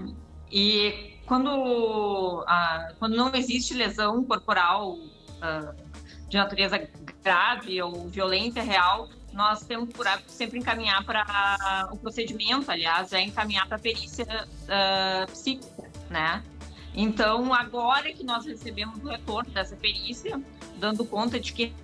e quando, uh, quando não existe lesão corporal uh, de natureza grave ou violência real, nós temos por hábito sempre encaminhar para o procedimento, aliás, é encaminhar para a perícia uh, psíquica, né? Então, agora que nós recebemos o retorno dessa perícia, dando conta de que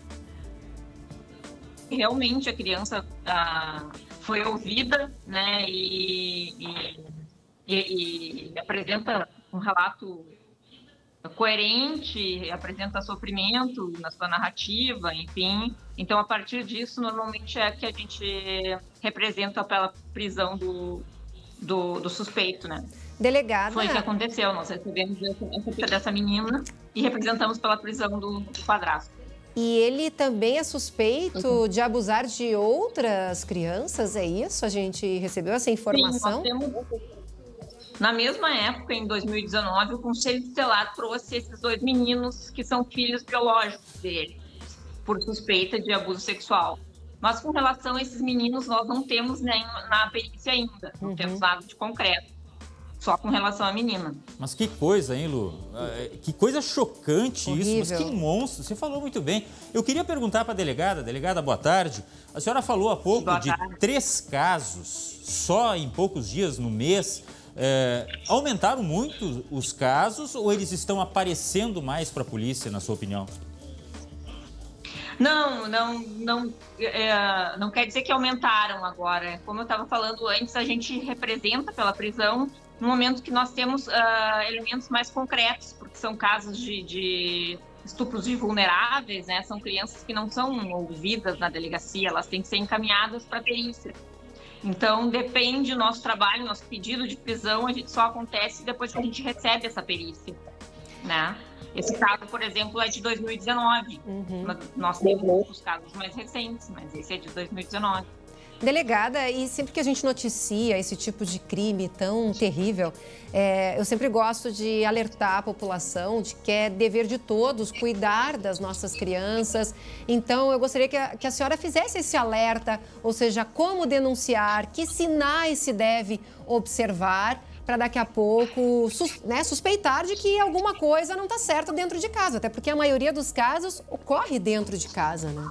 realmente a criança uh, foi ouvida, né, e, e, e, e apresenta um relato coerente, apresenta sofrimento na sua narrativa, enfim. Então, a partir disso, normalmente é que a gente representa pela prisão do, do, do suspeito, né? Delegada... Foi o que aconteceu, nós recebemos essa dessa menina e representamos pela prisão do, do padrasto. E ele também é suspeito uhum. de abusar de outras crianças, é isso? A gente recebeu essa informação? Sim, nós temos... Na mesma época, em dois mil e dezenove, o Conselho Tutelar trouxe esses dois meninos que são filhos biológicos dele, por suspeita de abuso sexual. Mas com relação a esses meninos, nós não temos nem na perícia ainda, não uhum. temos nada de concreto, só com relação à menina. Mas que coisa, hein, Lu? Que coisa chocante. Horrível. Isso, mas que monstro. Você falou muito bem. Eu queria perguntar para a delegada, delegada, boa tarde. A senhora falou há pouco boa de tarde. três casos, só em poucos dias no mês. É, aumentaram muito os casos ou eles estão aparecendo mais para a polícia, na sua opinião? Não, não, não, é, não quer dizer que aumentaram agora. Como eu estava falando antes, a gente representa pela prisão no momento que nós temos uh, elementos mais concretos, porque são casos de, de estupros de vulneráveis, né? São crianças que não são ouvidas na delegacia, elas têm que ser encaminhadas para a perícia. Então, depende do nosso trabalho, nosso pedido de prisão, a gente só acontece depois que a gente recebe essa perícia, né? Esse caso, por exemplo, é de dois mil e dezenove. Uhum. Nós temos outros casos mais recentes, mas esse é de dois mil e dezenove. Delegada, e sempre que a gente noticia esse tipo de crime tão terrível, é, eu sempre gosto de alertar a população de que é dever de todos cuidar das nossas crianças. Então, eu gostaria que a, que a senhora fizesse esse alerta, ou seja, como denunciar, que sinais se deve observar para daqui a pouco sus, né, suspeitar de que alguma coisa não está certa dentro de casa, até porque a maioria dos casos ocorre dentro de casa, né?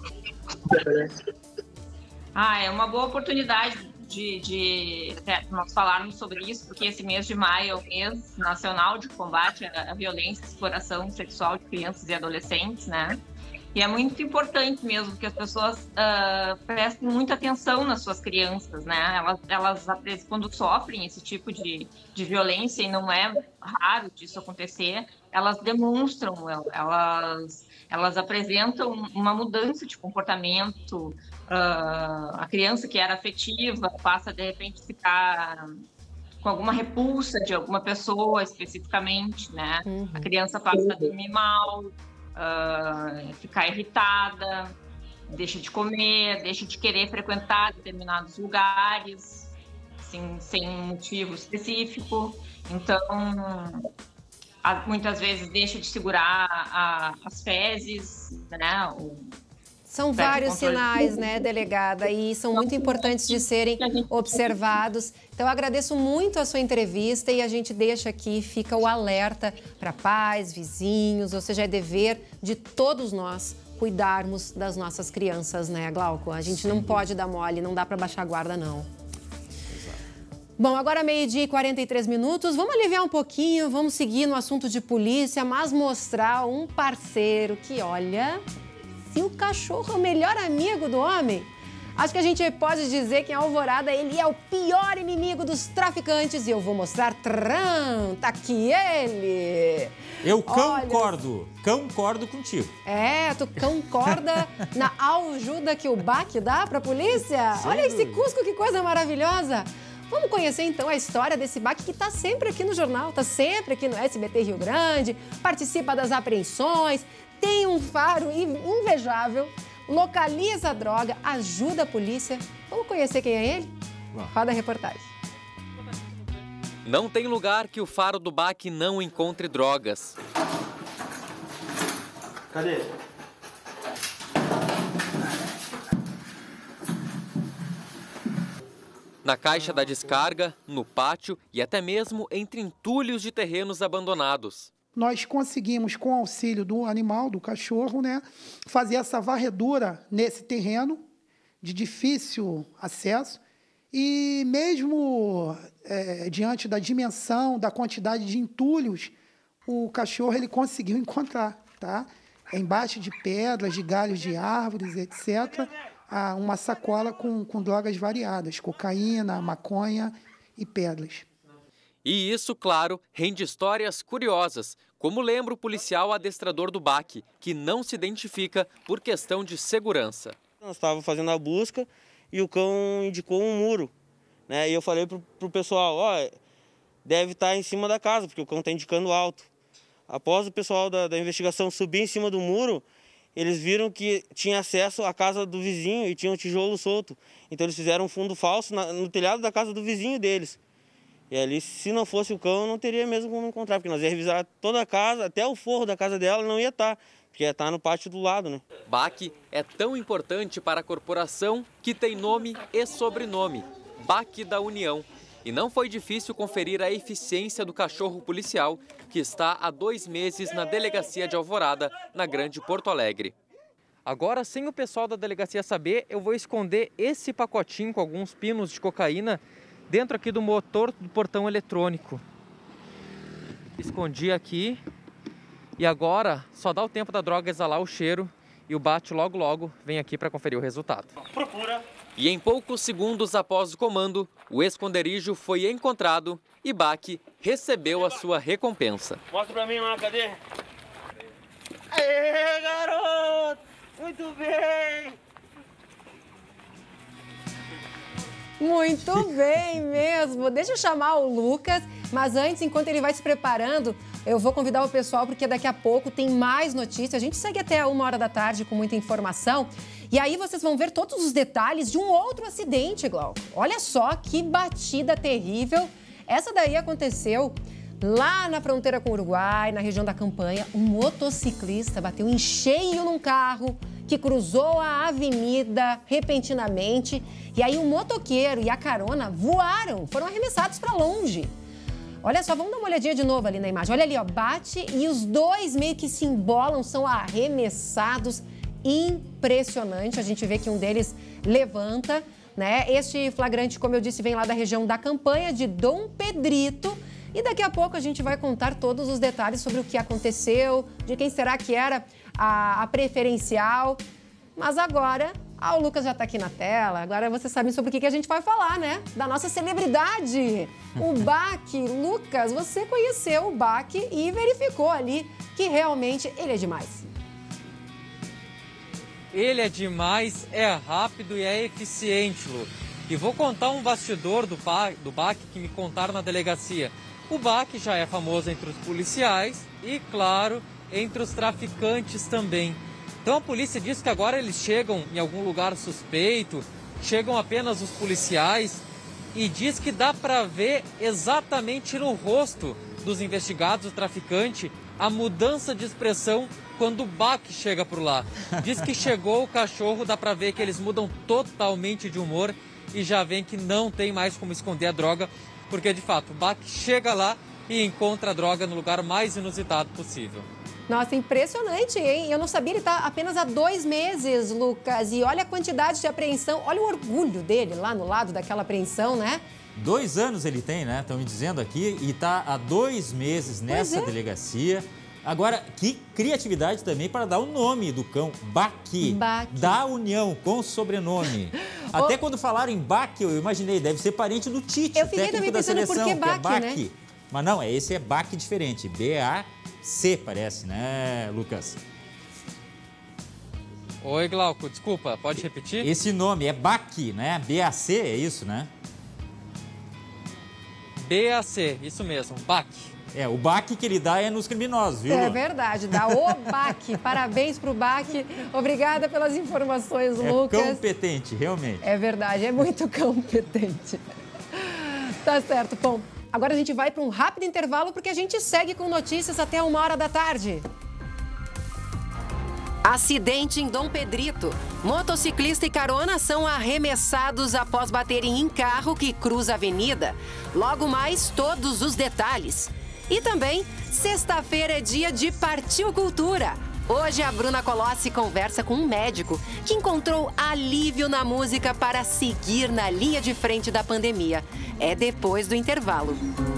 Ah, é uma boa oportunidade de, de até nós falarmos sobre isso, porque esse mês de maio é o mês nacional de combate à violência e exploração sexual de crianças e adolescentes, né? E é muito importante mesmo que as pessoas uh, prestem muita atenção nas suas crianças, né? Elas, elas quando sofrem esse tipo de, de violência, e não é raro disso acontecer, elas demonstram, elas, elas apresentam uma mudança de comportamento. Uh, a criança que era afetiva passa, de repente, a ficar com alguma repulsa de alguma pessoa especificamente, né? Uhum. A criança passa a dormir mal, Uh, ficar irritada, deixa de comer, deixa de querer frequentar determinados lugares, assim, sem motivo específico. Então, a, muitas vezes deixa de segurar a, as fezes, né? O, São vários sinais, né, delegada, e são muito importantes de serem observados. Então, eu agradeço muito a sua entrevista e a gente deixa aqui, fica o alerta para pais, vizinhos, ou seja, é dever de todos nós cuidarmos das nossas crianças, né, Glauco? A gente não pode dar mole, não dá para baixar a guarda, não. Bom, agora meio-dia e quarenta e três minutos, vamos aliviar um pouquinho, vamos seguir no assunto de polícia, mas mostrar um parceiro que, olha... Se o cachorro é o melhor amigo do homem, acho que a gente pode dizer que em Alvorada ele é o pior inimigo dos traficantes. E eu vou mostrar, tram, tá aqui ele. Eu concordo, Olha... concordo contigo. É, tu concorda na ajuda que o B A C dá pra polícia? Sim. Olha esse Cusco, que coisa maravilhosa. Vamos conhecer então a história desse B A C que está sempre aqui no jornal, está sempre aqui no S B T Rio Grande, participa das apreensões, tem um faro invejável, localiza a droga, ajuda a polícia. Vamos conhecer quem é ele? Roda a reportagem. Não tem lugar que o faro do B A C não encontre drogas. Cadê? Na caixa da descarga, no pátio e até mesmo entre entulhos de terrenos abandonados. Nós conseguimos, com o auxílio do animal, do cachorro, né, fazer essa varredura nesse terreno de difícil acesso. E mesmo é, diante da dimensão, da quantidade de entulhos, o cachorro ele conseguiu encontrar, tá? Embaixo de pedras, de galhos de árvores, etcétera, uma sacola com, com drogas variadas, cocaína, maconha e pedras. E isso, claro, rende histórias curiosas, como lembra o policial adestrador do B A C, que não se identifica por questão de segurança. Nós estávamos fazendo a busca e o cão indicou um muro, né? E eu falei pro, pro pessoal, ó, deve estar em cima da casa, porque o cão está indicando alto. Após o pessoal da, da investigação subir em cima do muro, eles viram que tinha acesso à casa do vizinho e tinha um tijolo solto. Então eles fizeram um fundo falso na, no telhado da casa do vizinho deles. E ali, se não fosse o cão, não teria mesmo como encontrar, porque nós ia revisar toda a casa, até o forro da casa dela não ia estar, porque ia estar no pátio do lado, né? B A C é tão importante para a corporação que tem nome e sobrenome, B A C da União. E não foi difícil conferir a eficiência do cachorro policial, que está há dois meses na delegacia de Alvorada, na Grande Porto Alegre. Agora, sem o pessoal da delegacia saber, eu vou esconder esse pacotinho com alguns pinos de cocaína dentro aqui do motor do portão eletrônico. Escondi aqui e agora só dá o tempo da droga exalar o cheiro e o B A C logo logo vem aqui para conferir o resultado. Procura! E em poucos segundos após o comando, o esconderijo foi encontrado e B A C recebeu a sua recompensa. Mostra pra mim lá, cadê? Aê, garoto! Muito bem! Muito bem mesmo. Deixa eu chamar o Lucas, mas antes, enquanto ele vai se preparando, eu vou convidar o pessoal porque daqui a pouco tem mais notícias. A gente segue até uma hora da tarde com muita informação. E aí vocês vão ver todos os detalhes de um outro acidente, Glauco. Olha só que batida terrível. Essa daí aconteceu lá na fronteira com o Uruguai, na região da Campanha. Um motociclista bateu em cheio num carro que cruzou a avenida repentinamente. E aí o motoqueiro e a carona voaram, foram arremessados para longe. Olha só, vamos dar uma olhadinha de novo ali na imagem. Olha ali, ó, bate e os dois meio que se embolam, são arremessados. Impressionante, a gente vê que um deles levanta, né? Este flagrante, como eu disse, vem lá da região da Campanha de Dom Pedrito. E daqui a pouco a gente vai contar todos os detalhes sobre o que aconteceu, de quem será que era a, a preferencial. Mas agora, ah, o Lucas já está aqui na tela, agora vocês sabem sobre o que, que a gente vai falar, né? Da nossa celebridade, o Bach. Lucas, você conheceu o Bach e verificou ali que realmente ele é demais. Ele é demais, é rápido e é eficiente, Lu. E vou contar um bastidor do, do Bach que me contaram na delegacia. O Bach já é famoso entre os policiais e, claro, entre os traficantes também. Então a polícia diz que agora eles chegam em algum lugar suspeito, chegam apenas os policiais e diz que dá para ver exatamente no rosto dos investigados, o traficante, a mudança de expressão quando o Bach chega por lá. Diz que chegou o cachorro, dá para ver que eles mudam totalmente de humor e já vem que não tem mais como esconder a droga, porque de fato o Bach chega lá e encontra a droga no lugar mais inusitado possível. Nossa, impressionante, hein? Eu não sabia, ele está apenas há dois meses, Lucas. E olha a quantidade de apreensão, olha o orgulho dele lá no lado daquela apreensão, né? Dois anos ele tem, né? Estão me dizendo aqui, e está há dois meses nessa é. delegacia. Agora, que criatividade também para dar o nome do cão, Bach, Bach. Da União, com sobrenome. Até oh. quando falaram em Bach, eu imaginei, deve ser parente do Tite, eu fiquei também da pensando seleção, por que Bach, é Bach. Né? Mas não, esse é Bach diferente, B A C parece, né, Lucas? Oi, Glauco, desculpa, pode repetir? Esse nome é Bach, né? B A C, é isso, né? B A C, isso mesmo, Bach. É, o baque que ele dá é nos criminosos, viu? É verdade, dá o baque. Parabéns pro Baque. Obrigada pelas informações, é Lucas. É competente, realmente. É verdade, é muito competente. Tá certo, bom. Agora a gente vai para um rápido intervalo porque a gente segue com notícias até uma hora da tarde. Acidente em Dom Pedrito. Motociclista e carona são arremessados após baterem em carro que cruza a avenida. Logo mais, todos os detalhes. E também, sexta-feira é dia de Partiu Cultura. Hoje a Bruna Colossi conversa com um médico que encontrou alívio na música para seguir na linha de frente da pandemia. É depois do intervalo.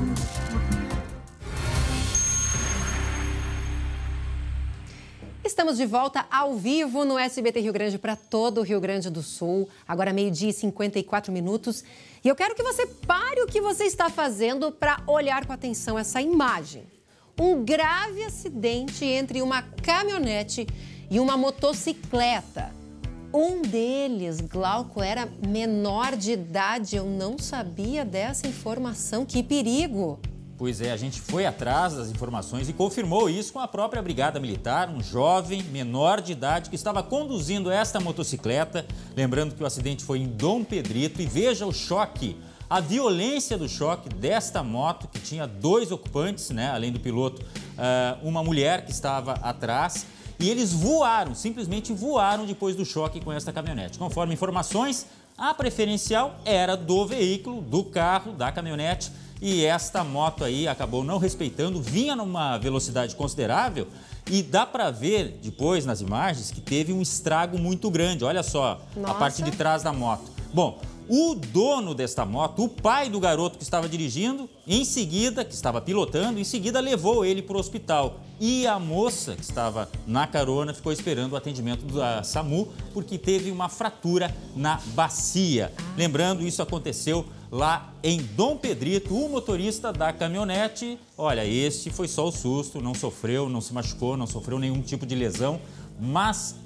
Estamos de volta ao vivo no S B T Rio Grande para todo o Rio Grande do Sul. Agora meio-dia e cinquenta e quatro minutos. E eu quero que você pare o que você está fazendo para olhar com atenção essa imagem. Um grave acidente entre uma caminhonete e uma motocicleta. Um deles, Glauco, era menor de idade. Eu não sabia dessa informação. Que perigo! Pois é, a gente foi atrás das informações e confirmou isso com a própria Brigada Militar, um jovem menor de idade que estava conduzindo esta motocicleta. Lembrando que o acidente foi em Dom Pedrito e veja o choque, a violência do choque desta moto que tinha dois ocupantes, né, além do piloto, uma mulher que estava atrás. E eles voaram, simplesmente voaram depois do choque com esta caminhonete. Conforme informações, a preferencial era do veículo, do carro, da caminhonete. E esta moto aí acabou não respeitando, vinha numa velocidade considerável e dá para ver depois nas imagens que teve um estrago muito grande. Olha só, Nossa. a parte de trás da moto. Bom, o dono desta moto, o pai do garoto que estava dirigindo, em seguida, que estava pilotando, em seguida levou ele para o hospital. E a moça que estava na carona ficou esperando o atendimento da SAMU porque teve uma fratura na bacia. Lembrando, isso aconteceu lá em Dom Pedrito. O motorista da caminhonete, olha, este foi só o susto, não sofreu, não se machucou, não sofreu nenhum tipo de lesão, mas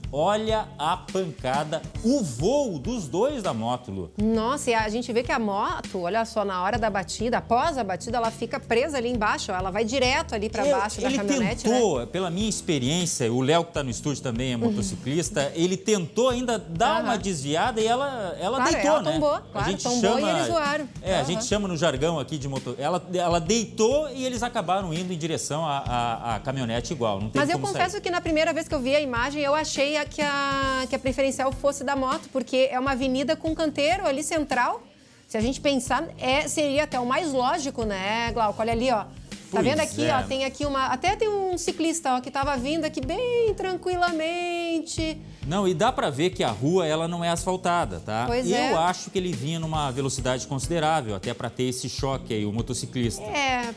olha a pancada, o voo dos dois da moto, Lu. Nossa, e a gente vê que a moto, olha só, na hora da batida, após a batida, ela fica presa ali embaixo, ó, ela vai direto ali para baixo da caminhonete, Ele tentou, né? pela minha experiência, o Léo que tá no estúdio também é motociclista, uhum. ele tentou ainda dar uhum. uma desviada e ela, ela claro, deitou, ela né? tombou, claro, a gente tombou chama, e eles voaram. É, uhum. a gente chama no jargão aqui de motor... Ela, ela deitou e eles acabaram indo em direção à, à, à caminhonete igual, não tem Mas eu como confesso sair. que na primeira vez que eu vi a imagem, eu achei que a, que a preferencial fosse da moto, porque é uma avenida com canteiro ali central. Se a gente pensar, é, seria até o mais lógico, né, Glauco? Olha ali, ó. Tá Pois vendo aqui, é. ó, tem aqui uma... Até tem um ciclista, ó, que tava vindo aqui bem tranquilamente. Não, e dá pra ver que a rua, ela não é asfaltada, tá? Pois e é. eu acho que ele vinha numa velocidade considerável, até pra ter esse choque aí, o motociclista. É...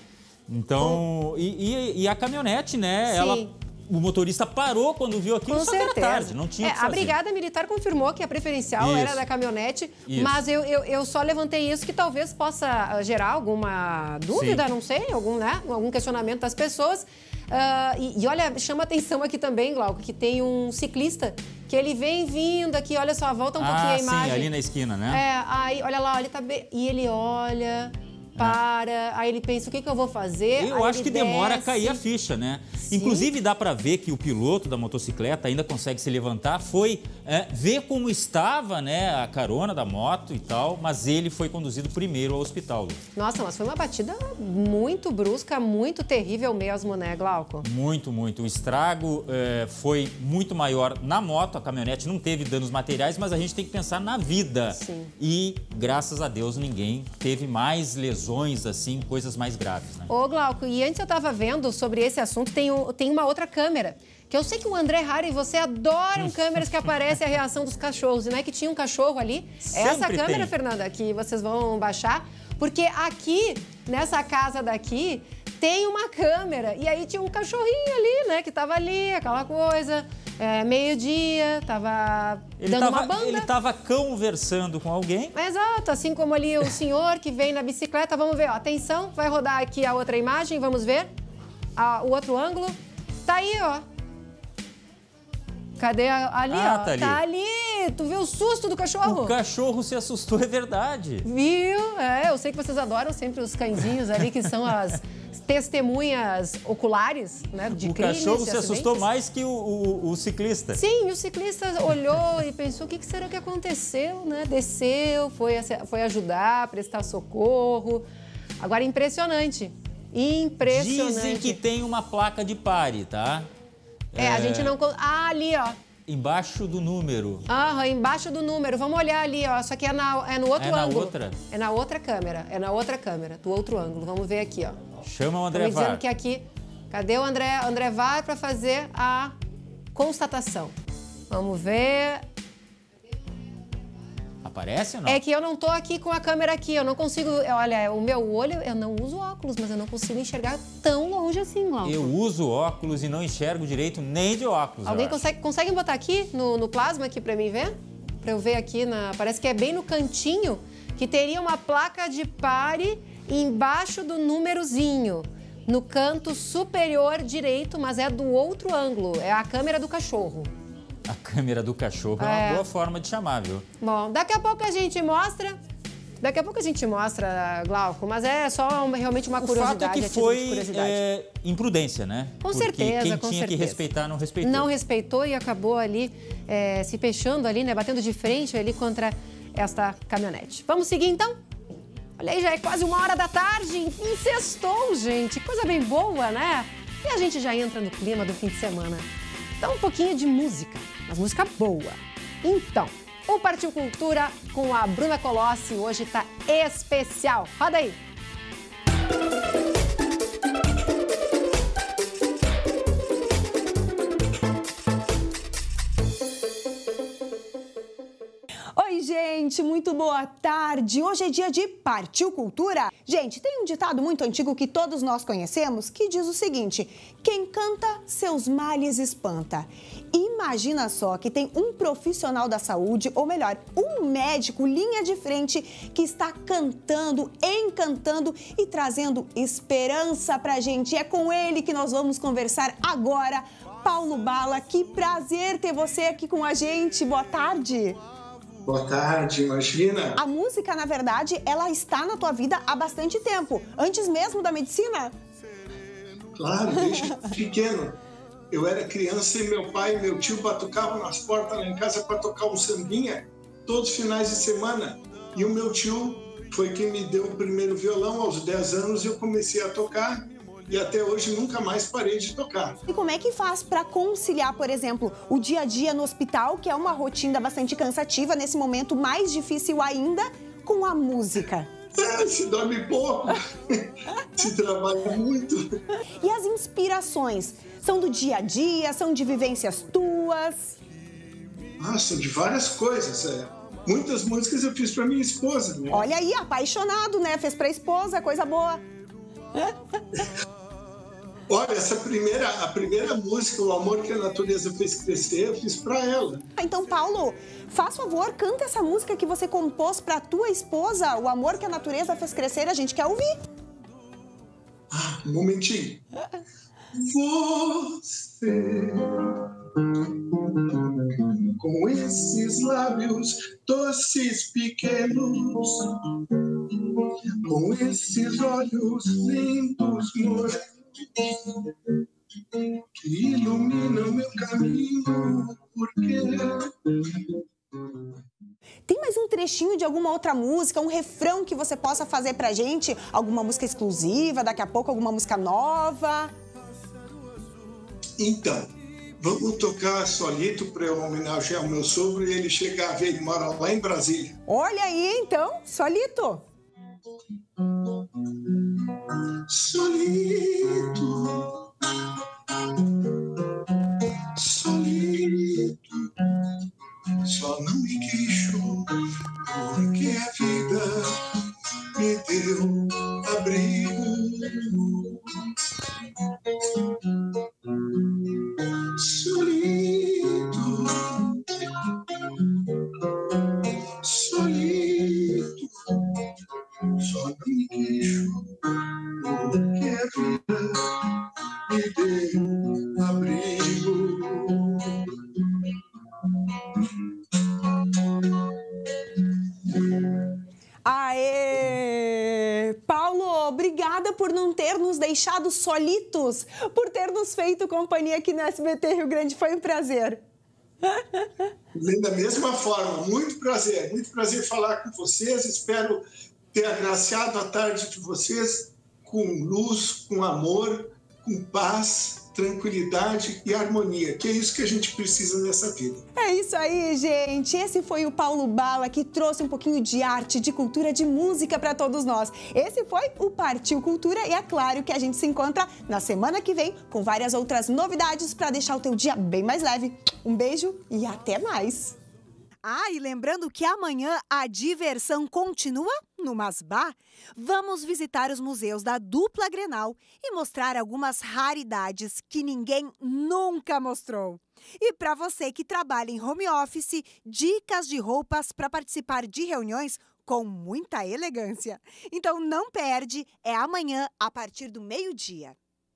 Então, e, e, e a caminhonete, né, Sim. ela... O motorista parou quando viu aquilo, Com só certeza. que era tarde, não tinha o É, que a fazer. Brigada Militar confirmou que a preferencial Isso. era da caminhonete, Isso. mas eu, eu, eu só levantei isso que talvez possa gerar alguma dúvida, Sim. não sei, algum, né, algum questionamento das pessoas. Ah, e, e olha, chama atenção aqui também, Glauco, que tem um ciclista que ele vem vindo aqui, olha só, volta um ah, pouquinho a sim, imagem. ali na esquina, né? É, aí, olha lá, ele tá bem... E ele olha... Para, aí ele pensa, o que, que eu vou fazer? Eu Aí acho ele que demora desce. a cair a ficha, né? Sim. Inclusive, dá pra ver que o piloto da motocicleta ainda consegue se levantar, foi é, ver como estava, né, a carona da moto e tal, mas ele foi conduzido primeiro ao hospital. Lu. Nossa, mas foi uma batida muito brusca, muito terrível mesmo, né, Glauco? Muito, muito. O estrago é, foi muito maior na moto, a caminhonete não teve danos materiais, mas a gente tem que pensar na vida. Sim. E, graças a Deus, ninguém teve mais lesões, assim, coisas mais graves, né? Ô, Glauco, e antes eu tava vendo sobre esse assunto, tem, um, tem uma outra câmera, que eu sei que o André Rara e você adoram câmeras que aparecem a reação dos cachorros, e não é que tinha um cachorro ali? Sempre Essa câmera, tem. Fernanda, que vocês vão baixar, porque aqui, nessa casa daqui, tem uma câmera, e aí tinha um cachorrinho ali, né, que tava ali, aquela coisa, é, meio-dia, tava Ele dando tava, uma banda. ele tava conversando com alguém. Exato, assim como ali o senhor que vem na bicicleta. Vamos ver, ó, atenção, vai rodar aqui a outra imagem, vamos ver a, o outro ângulo. Tá aí, ó. Cadê a, ali, Ah, ó? tá ali. Tá ali. Tu viu o susto do cachorro? O cachorro se assustou, é verdade. Viu? É, eu sei que vocês adoram sempre os cãezinhos ali, que são as testemunhas oculares, né, de O crimes, cachorro de se assustou acidentes. mais que o, o, o ciclista. Sim, e o ciclista olhou e pensou, o que, que será que aconteceu, né? Desceu, foi, foi ajudar, prestar socorro. Agora, impressionante. Impressionante. Dizem que tem uma placa de pare, tá? É, a gente não... Ah, ali, ó. Embaixo do número. Aham, embaixo do número. Vamos olhar ali, ó. Só que é, na, é no outro É na ângulo. outra? É na outra câmera. É na outra câmera, do outro ângulo. Vamos ver aqui, ó. Chama o André Estão me dizendo Var. que aqui... Cadê o André? O André vai para fazer a constatação. Vamos ver... Aparece ou não? É que eu não tô aqui com a câmera aqui, eu não consigo... Olha, o meu olho, eu não uso óculos, mas eu não consigo enxergar tão longe assim, Glauco. Eu uso óculos e não enxergo direito nem de óculos. Alguém eu acho. consegue, consegue botar aqui no, no plasma aqui pra mim ver? Pra eu ver aqui na... Parece que é bem no cantinho que teria uma placa de pare embaixo do númerozinho. No canto superior direito, mas é do outro ângulo. É a câmera do cachorro. A câmera do cachorro é, É. uma boa forma de chamar, viu? Bom, daqui a pouco a gente mostra... Daqui a pouco a gente mostra, Glauco, mas é só uma- realmente uma O curiosidade. fato é a que título de foi curiosidade. é, imprudência, né? Com Porque certeza, quem com tinha que certeza. respeitar não respeitou. Não respeitou e acabou ali é, se fechando ali, né? Batendo de frente ali contra esta caminhonete. Vamos seguir então? Olha aí, já é quase uma hora da tarde. Enfim, sextou, gente. Coisa bem boa, né? E a gente já entra no clima do fim de semana. Então, um pouquinho de música, mas música boa. Então, o Partiu Cultura com a Bruna Colossi hoje tá especial. Roda aí! Oi, gente, muito boa tarde. Hoje é dia de Partiu Cultura. Gente, tem um ditado muito antigo que todos nós conhecemos que diz o seguinte: quem canta, seus males espanta. Imagina só que tem um profissional da saúde, ou melhor, um médico linha de frente que está cantando, encantando e trazendo esperança pra gente. É com ele que nós vamos conversar agora. Paulo Bala, que prazer ter você aqui com a gente. Boa tarde. Boa tarde, imagina. A música, na verdade, ela está na tua vida há bastante tempo, antes mesmo da medicina? Claro, desde pequeno. Eu era criança e meu pai e meu tio batucavam nas portas lá em casa para tocar um sambinha todos os finais de semana. E o meu tio foi quem me deu o primeiro violão aos dez anos e eu comecei a tocar. E até hoje nunca mais parei de tocar. E como é que faz para conciliar, por exemplo, o dia a dia no hospital, que é uma rotina bastante cansativa, nesse momento mais difícil ainda, com a música? É, se dorme pouco, se trabalha muito. E as inspirações? São do dia a dia, são de vivências tuas? Ah, são de várias coisas, é. Muitas músicas eu fiz para minha esposa, né? Olha aí, apaixonado, né? Fez pra esposa, coisa boa. Olha, essa primeira, a primeira música, O Amor que a Natureza Fez Crescer, eu fiz pra ela. Então, Paulo, faz favor, canta essa música que você compôs pra tua esposa, O Amor que a Natureza Fez Crescer, a gente quer ouvir. Ah, um momentinho. Você, com esses lábios doces pequenos, com esses olhos lindos, morenos, que iluminam meu caminho, porque... Tem mais um trechinho de alguma outra música, um refrão que você possa fazer pra gente? Alguma música exclusiva, daqui a pouco alguma música nova? Então, vamos tocar Solito para eu homenagear o meu sogro e ele chegar a ver, ele mora lá em Brasília. Olha aí, então, Solito. Solito, solito, só não me queixo, porque a vida me deu abrigo. Solito, solito, só não me queixo, porque a vida me deu abrigo. Aê! Paulo, obrigada por não ter nos deixado solitos, por ter nos feito companhia aqui no S B T Rio Grande. Foi um prazer. Da mesma forma, muito prazer, muito prazer falar com vocês. Espero ter agraciado a tarde de vocês com luz, com amor, com paz, tranquilidade e harmonia, que é isso que a gente precisa nessa vida. É isso aí, gente. Esse foi o Paulo Bala, que trouxe um pouquinho de arte, de cultura, de música para todos nós. Esse foi o Partiu Cultura e é claro que a gente se encontra na semana que vem com várias outras novidades para deixar o teu dia bem mais leve. Um beijo e até mais. Ah, e lembrando que amanhã a diversão continua no Masbá. Vamos visitar os museus da dupla Grenal e mostrar algumas raridades que ninguém nunca mostrou. E para você que trabalha em home office, dicas de roupas para participar de reuniões com muita elegância. Então não perde, é amanhã a partir do meio-dia.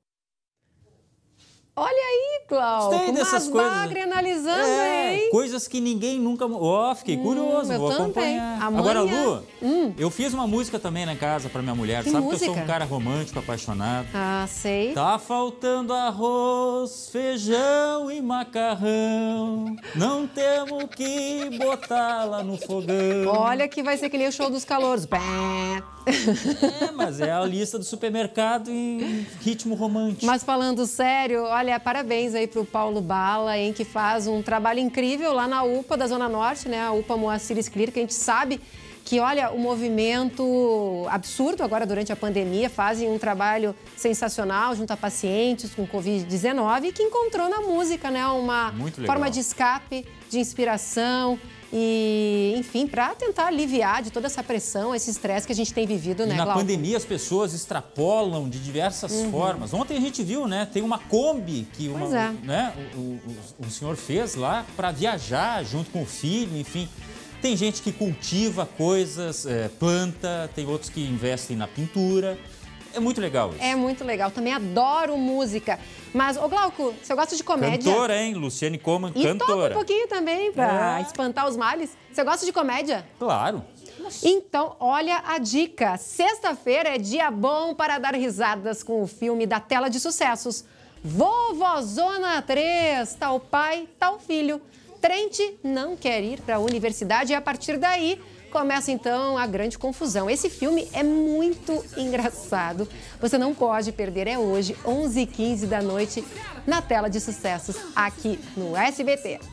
Olha aí, Cláudio. Gostei dessas coisas. Grenalizando, é, hein? Coisas que ninguém nunca... Ó, oh, fiquei curioso, hum, vou também. acompanhar. Amanhã... Agora, Lu, hum. eu fiz uma música também na casa pra minha mulher. Que Sabe música? que eu sou um cara romântico, apaixonado. Ah, sei. Tá faltando arroz, feijão e macarrão. Não temos que botar lá no fogão. Olha que vai ser que nem o show dos calouros. É, mas é a lista do supermercado em ritmo romântico. Mas falando sério, olha, parabéns aí pro Paulo Bala, hein, que faz um trabalho incrível lá na U P A da Zona Norte, né, a U P A Moacir Sclir, que a gente sabe que, olha, o movimento absurdo agora durante a pandemia, fazem um trabalho sensacional junto a pacientes com covid dezenove e que encontrou na música, né, uma forma de escape, de inspiração e, enfim, para tentar aliviar de toda essa pressão, esse estresse que a gente tem vivido, né, Na Glauco? pandemia as pessoas extrapolam de diversas Uhum. formas. Ontem a gente viu, né, tem uma Kombi que uma, Pois é. né, o, o, o senhor fez lá para viajar junto com o filho, enfim. Tem gente que cultiva coisas, é, planta, tem outros que investem na pintura. É muito legal isso. É muito legal. Também adoro música. Mas, ô Glauco, você gosta de comédia? Cantora, hein? Luciane Coman, e cantora. toca um pouquinho também pra É. espantar os males. Você gosta de comédia? Claro. Então, olha a dica. Sexta-feira é dia bom para dar risadas com o filme da tela de sucessos. Vovozona três, tal pai, tal filho. Trent não quer ir para a universidade e a partir daí começa então a grande confusão. Esse filme é muito engraçado. Você não pode perder, é hoje, onze e quinze da noite, na tela de sucessos, aqui no S B T.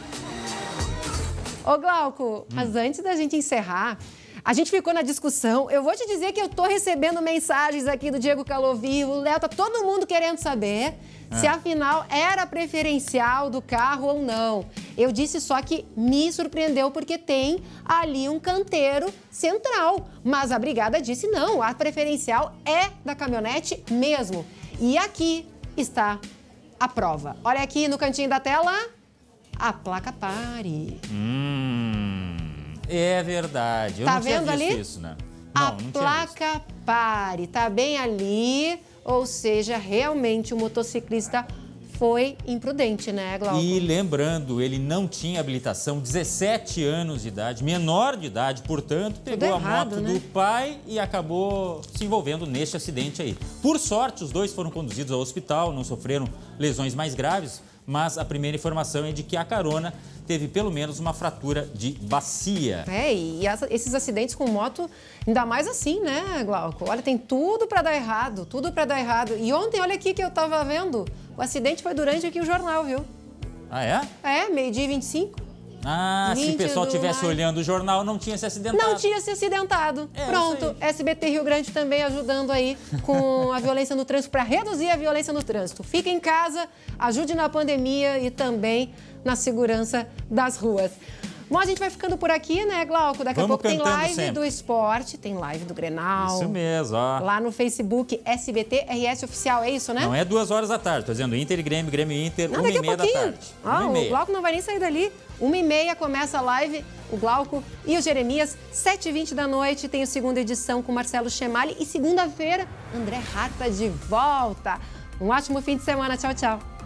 Ô Glauco, hum. mas antes da gente encerrar, a gente ficou na discussão. Eu vou te dizer que eu tô recebendo mensagens aqui do Diego Calovivo, o Léo, tá todo mundo querendo saber é. se afinal era preferencial do carro ou não. Eu disse só que me surpreendeu porque tem ali um canteiro central. Mas a brigada disse não, a preferencial é da caminhonete mesmo. E aqui está a prova. Olha aqui no cantinho da tela, a placa pare. Hum, é verdade. Eu tá não tinha vendo visto ali? isso, né? Não, não a tinha placa visto. pare, tá bem ali. Ou seja, realmente o motociclista foi imprudente, né, Glauco? E lembrando, ele não tinha habilitação, dezessete anos de idade, menor de idade, portanto, pegou errado, a moto né? do pai e acabou se envolvendo neste acidente aí. Por sorte, os dois foram conduzidos ao hospital, não sofreram lesões mais graves, mas a primeira informação é de que a carona teve pelo menos uma fratura de bacia. É, e essa, esses acidentes com moto, ainda mais assim, né, Glauco? Olha, tem tudo para dar errado, tudo para dar errado. E ontem, olha aqui que eu tava vendo, o acidente foi durante aqui o jornal, viu? Ah, é? É, meio-dia e vinte e cinco. Ah, se o pessoal estivesse olhando o jornal, não tinha se acidentado. Não tinha se acidentado. É, pronto, S B T Rio Grande também ajudando aí com a violência no trânsito, para reduzir a violência no trânsito. Fique em casa, ajude na pandemia e também na segurança das ruas. Bom, a gente vai ficando por aqui, né, Glauco? Daqui Vamos a pouco tem live sempre. do esporte, tem live do Grenal. Isso mesmo, ó. Lá no Facebook, S B T R S Oficial, é isso, né? Não é duas horas da tarde, tô dizendo Inter e Grêmio, Grêmio e Inter, Não, uma daqui e a meia da pouquinho. tarde. Ah, Uma e o meia. Glauco não vai nem sair dali. Uma e meia começa a live, o Glauco e o Jeremias. Sete e vinte da noite tem a segunda edição com Marcelo Chemali. E segunda-feira, André Harta de volta. Um ótimo fim de semana. Tchau, tchau.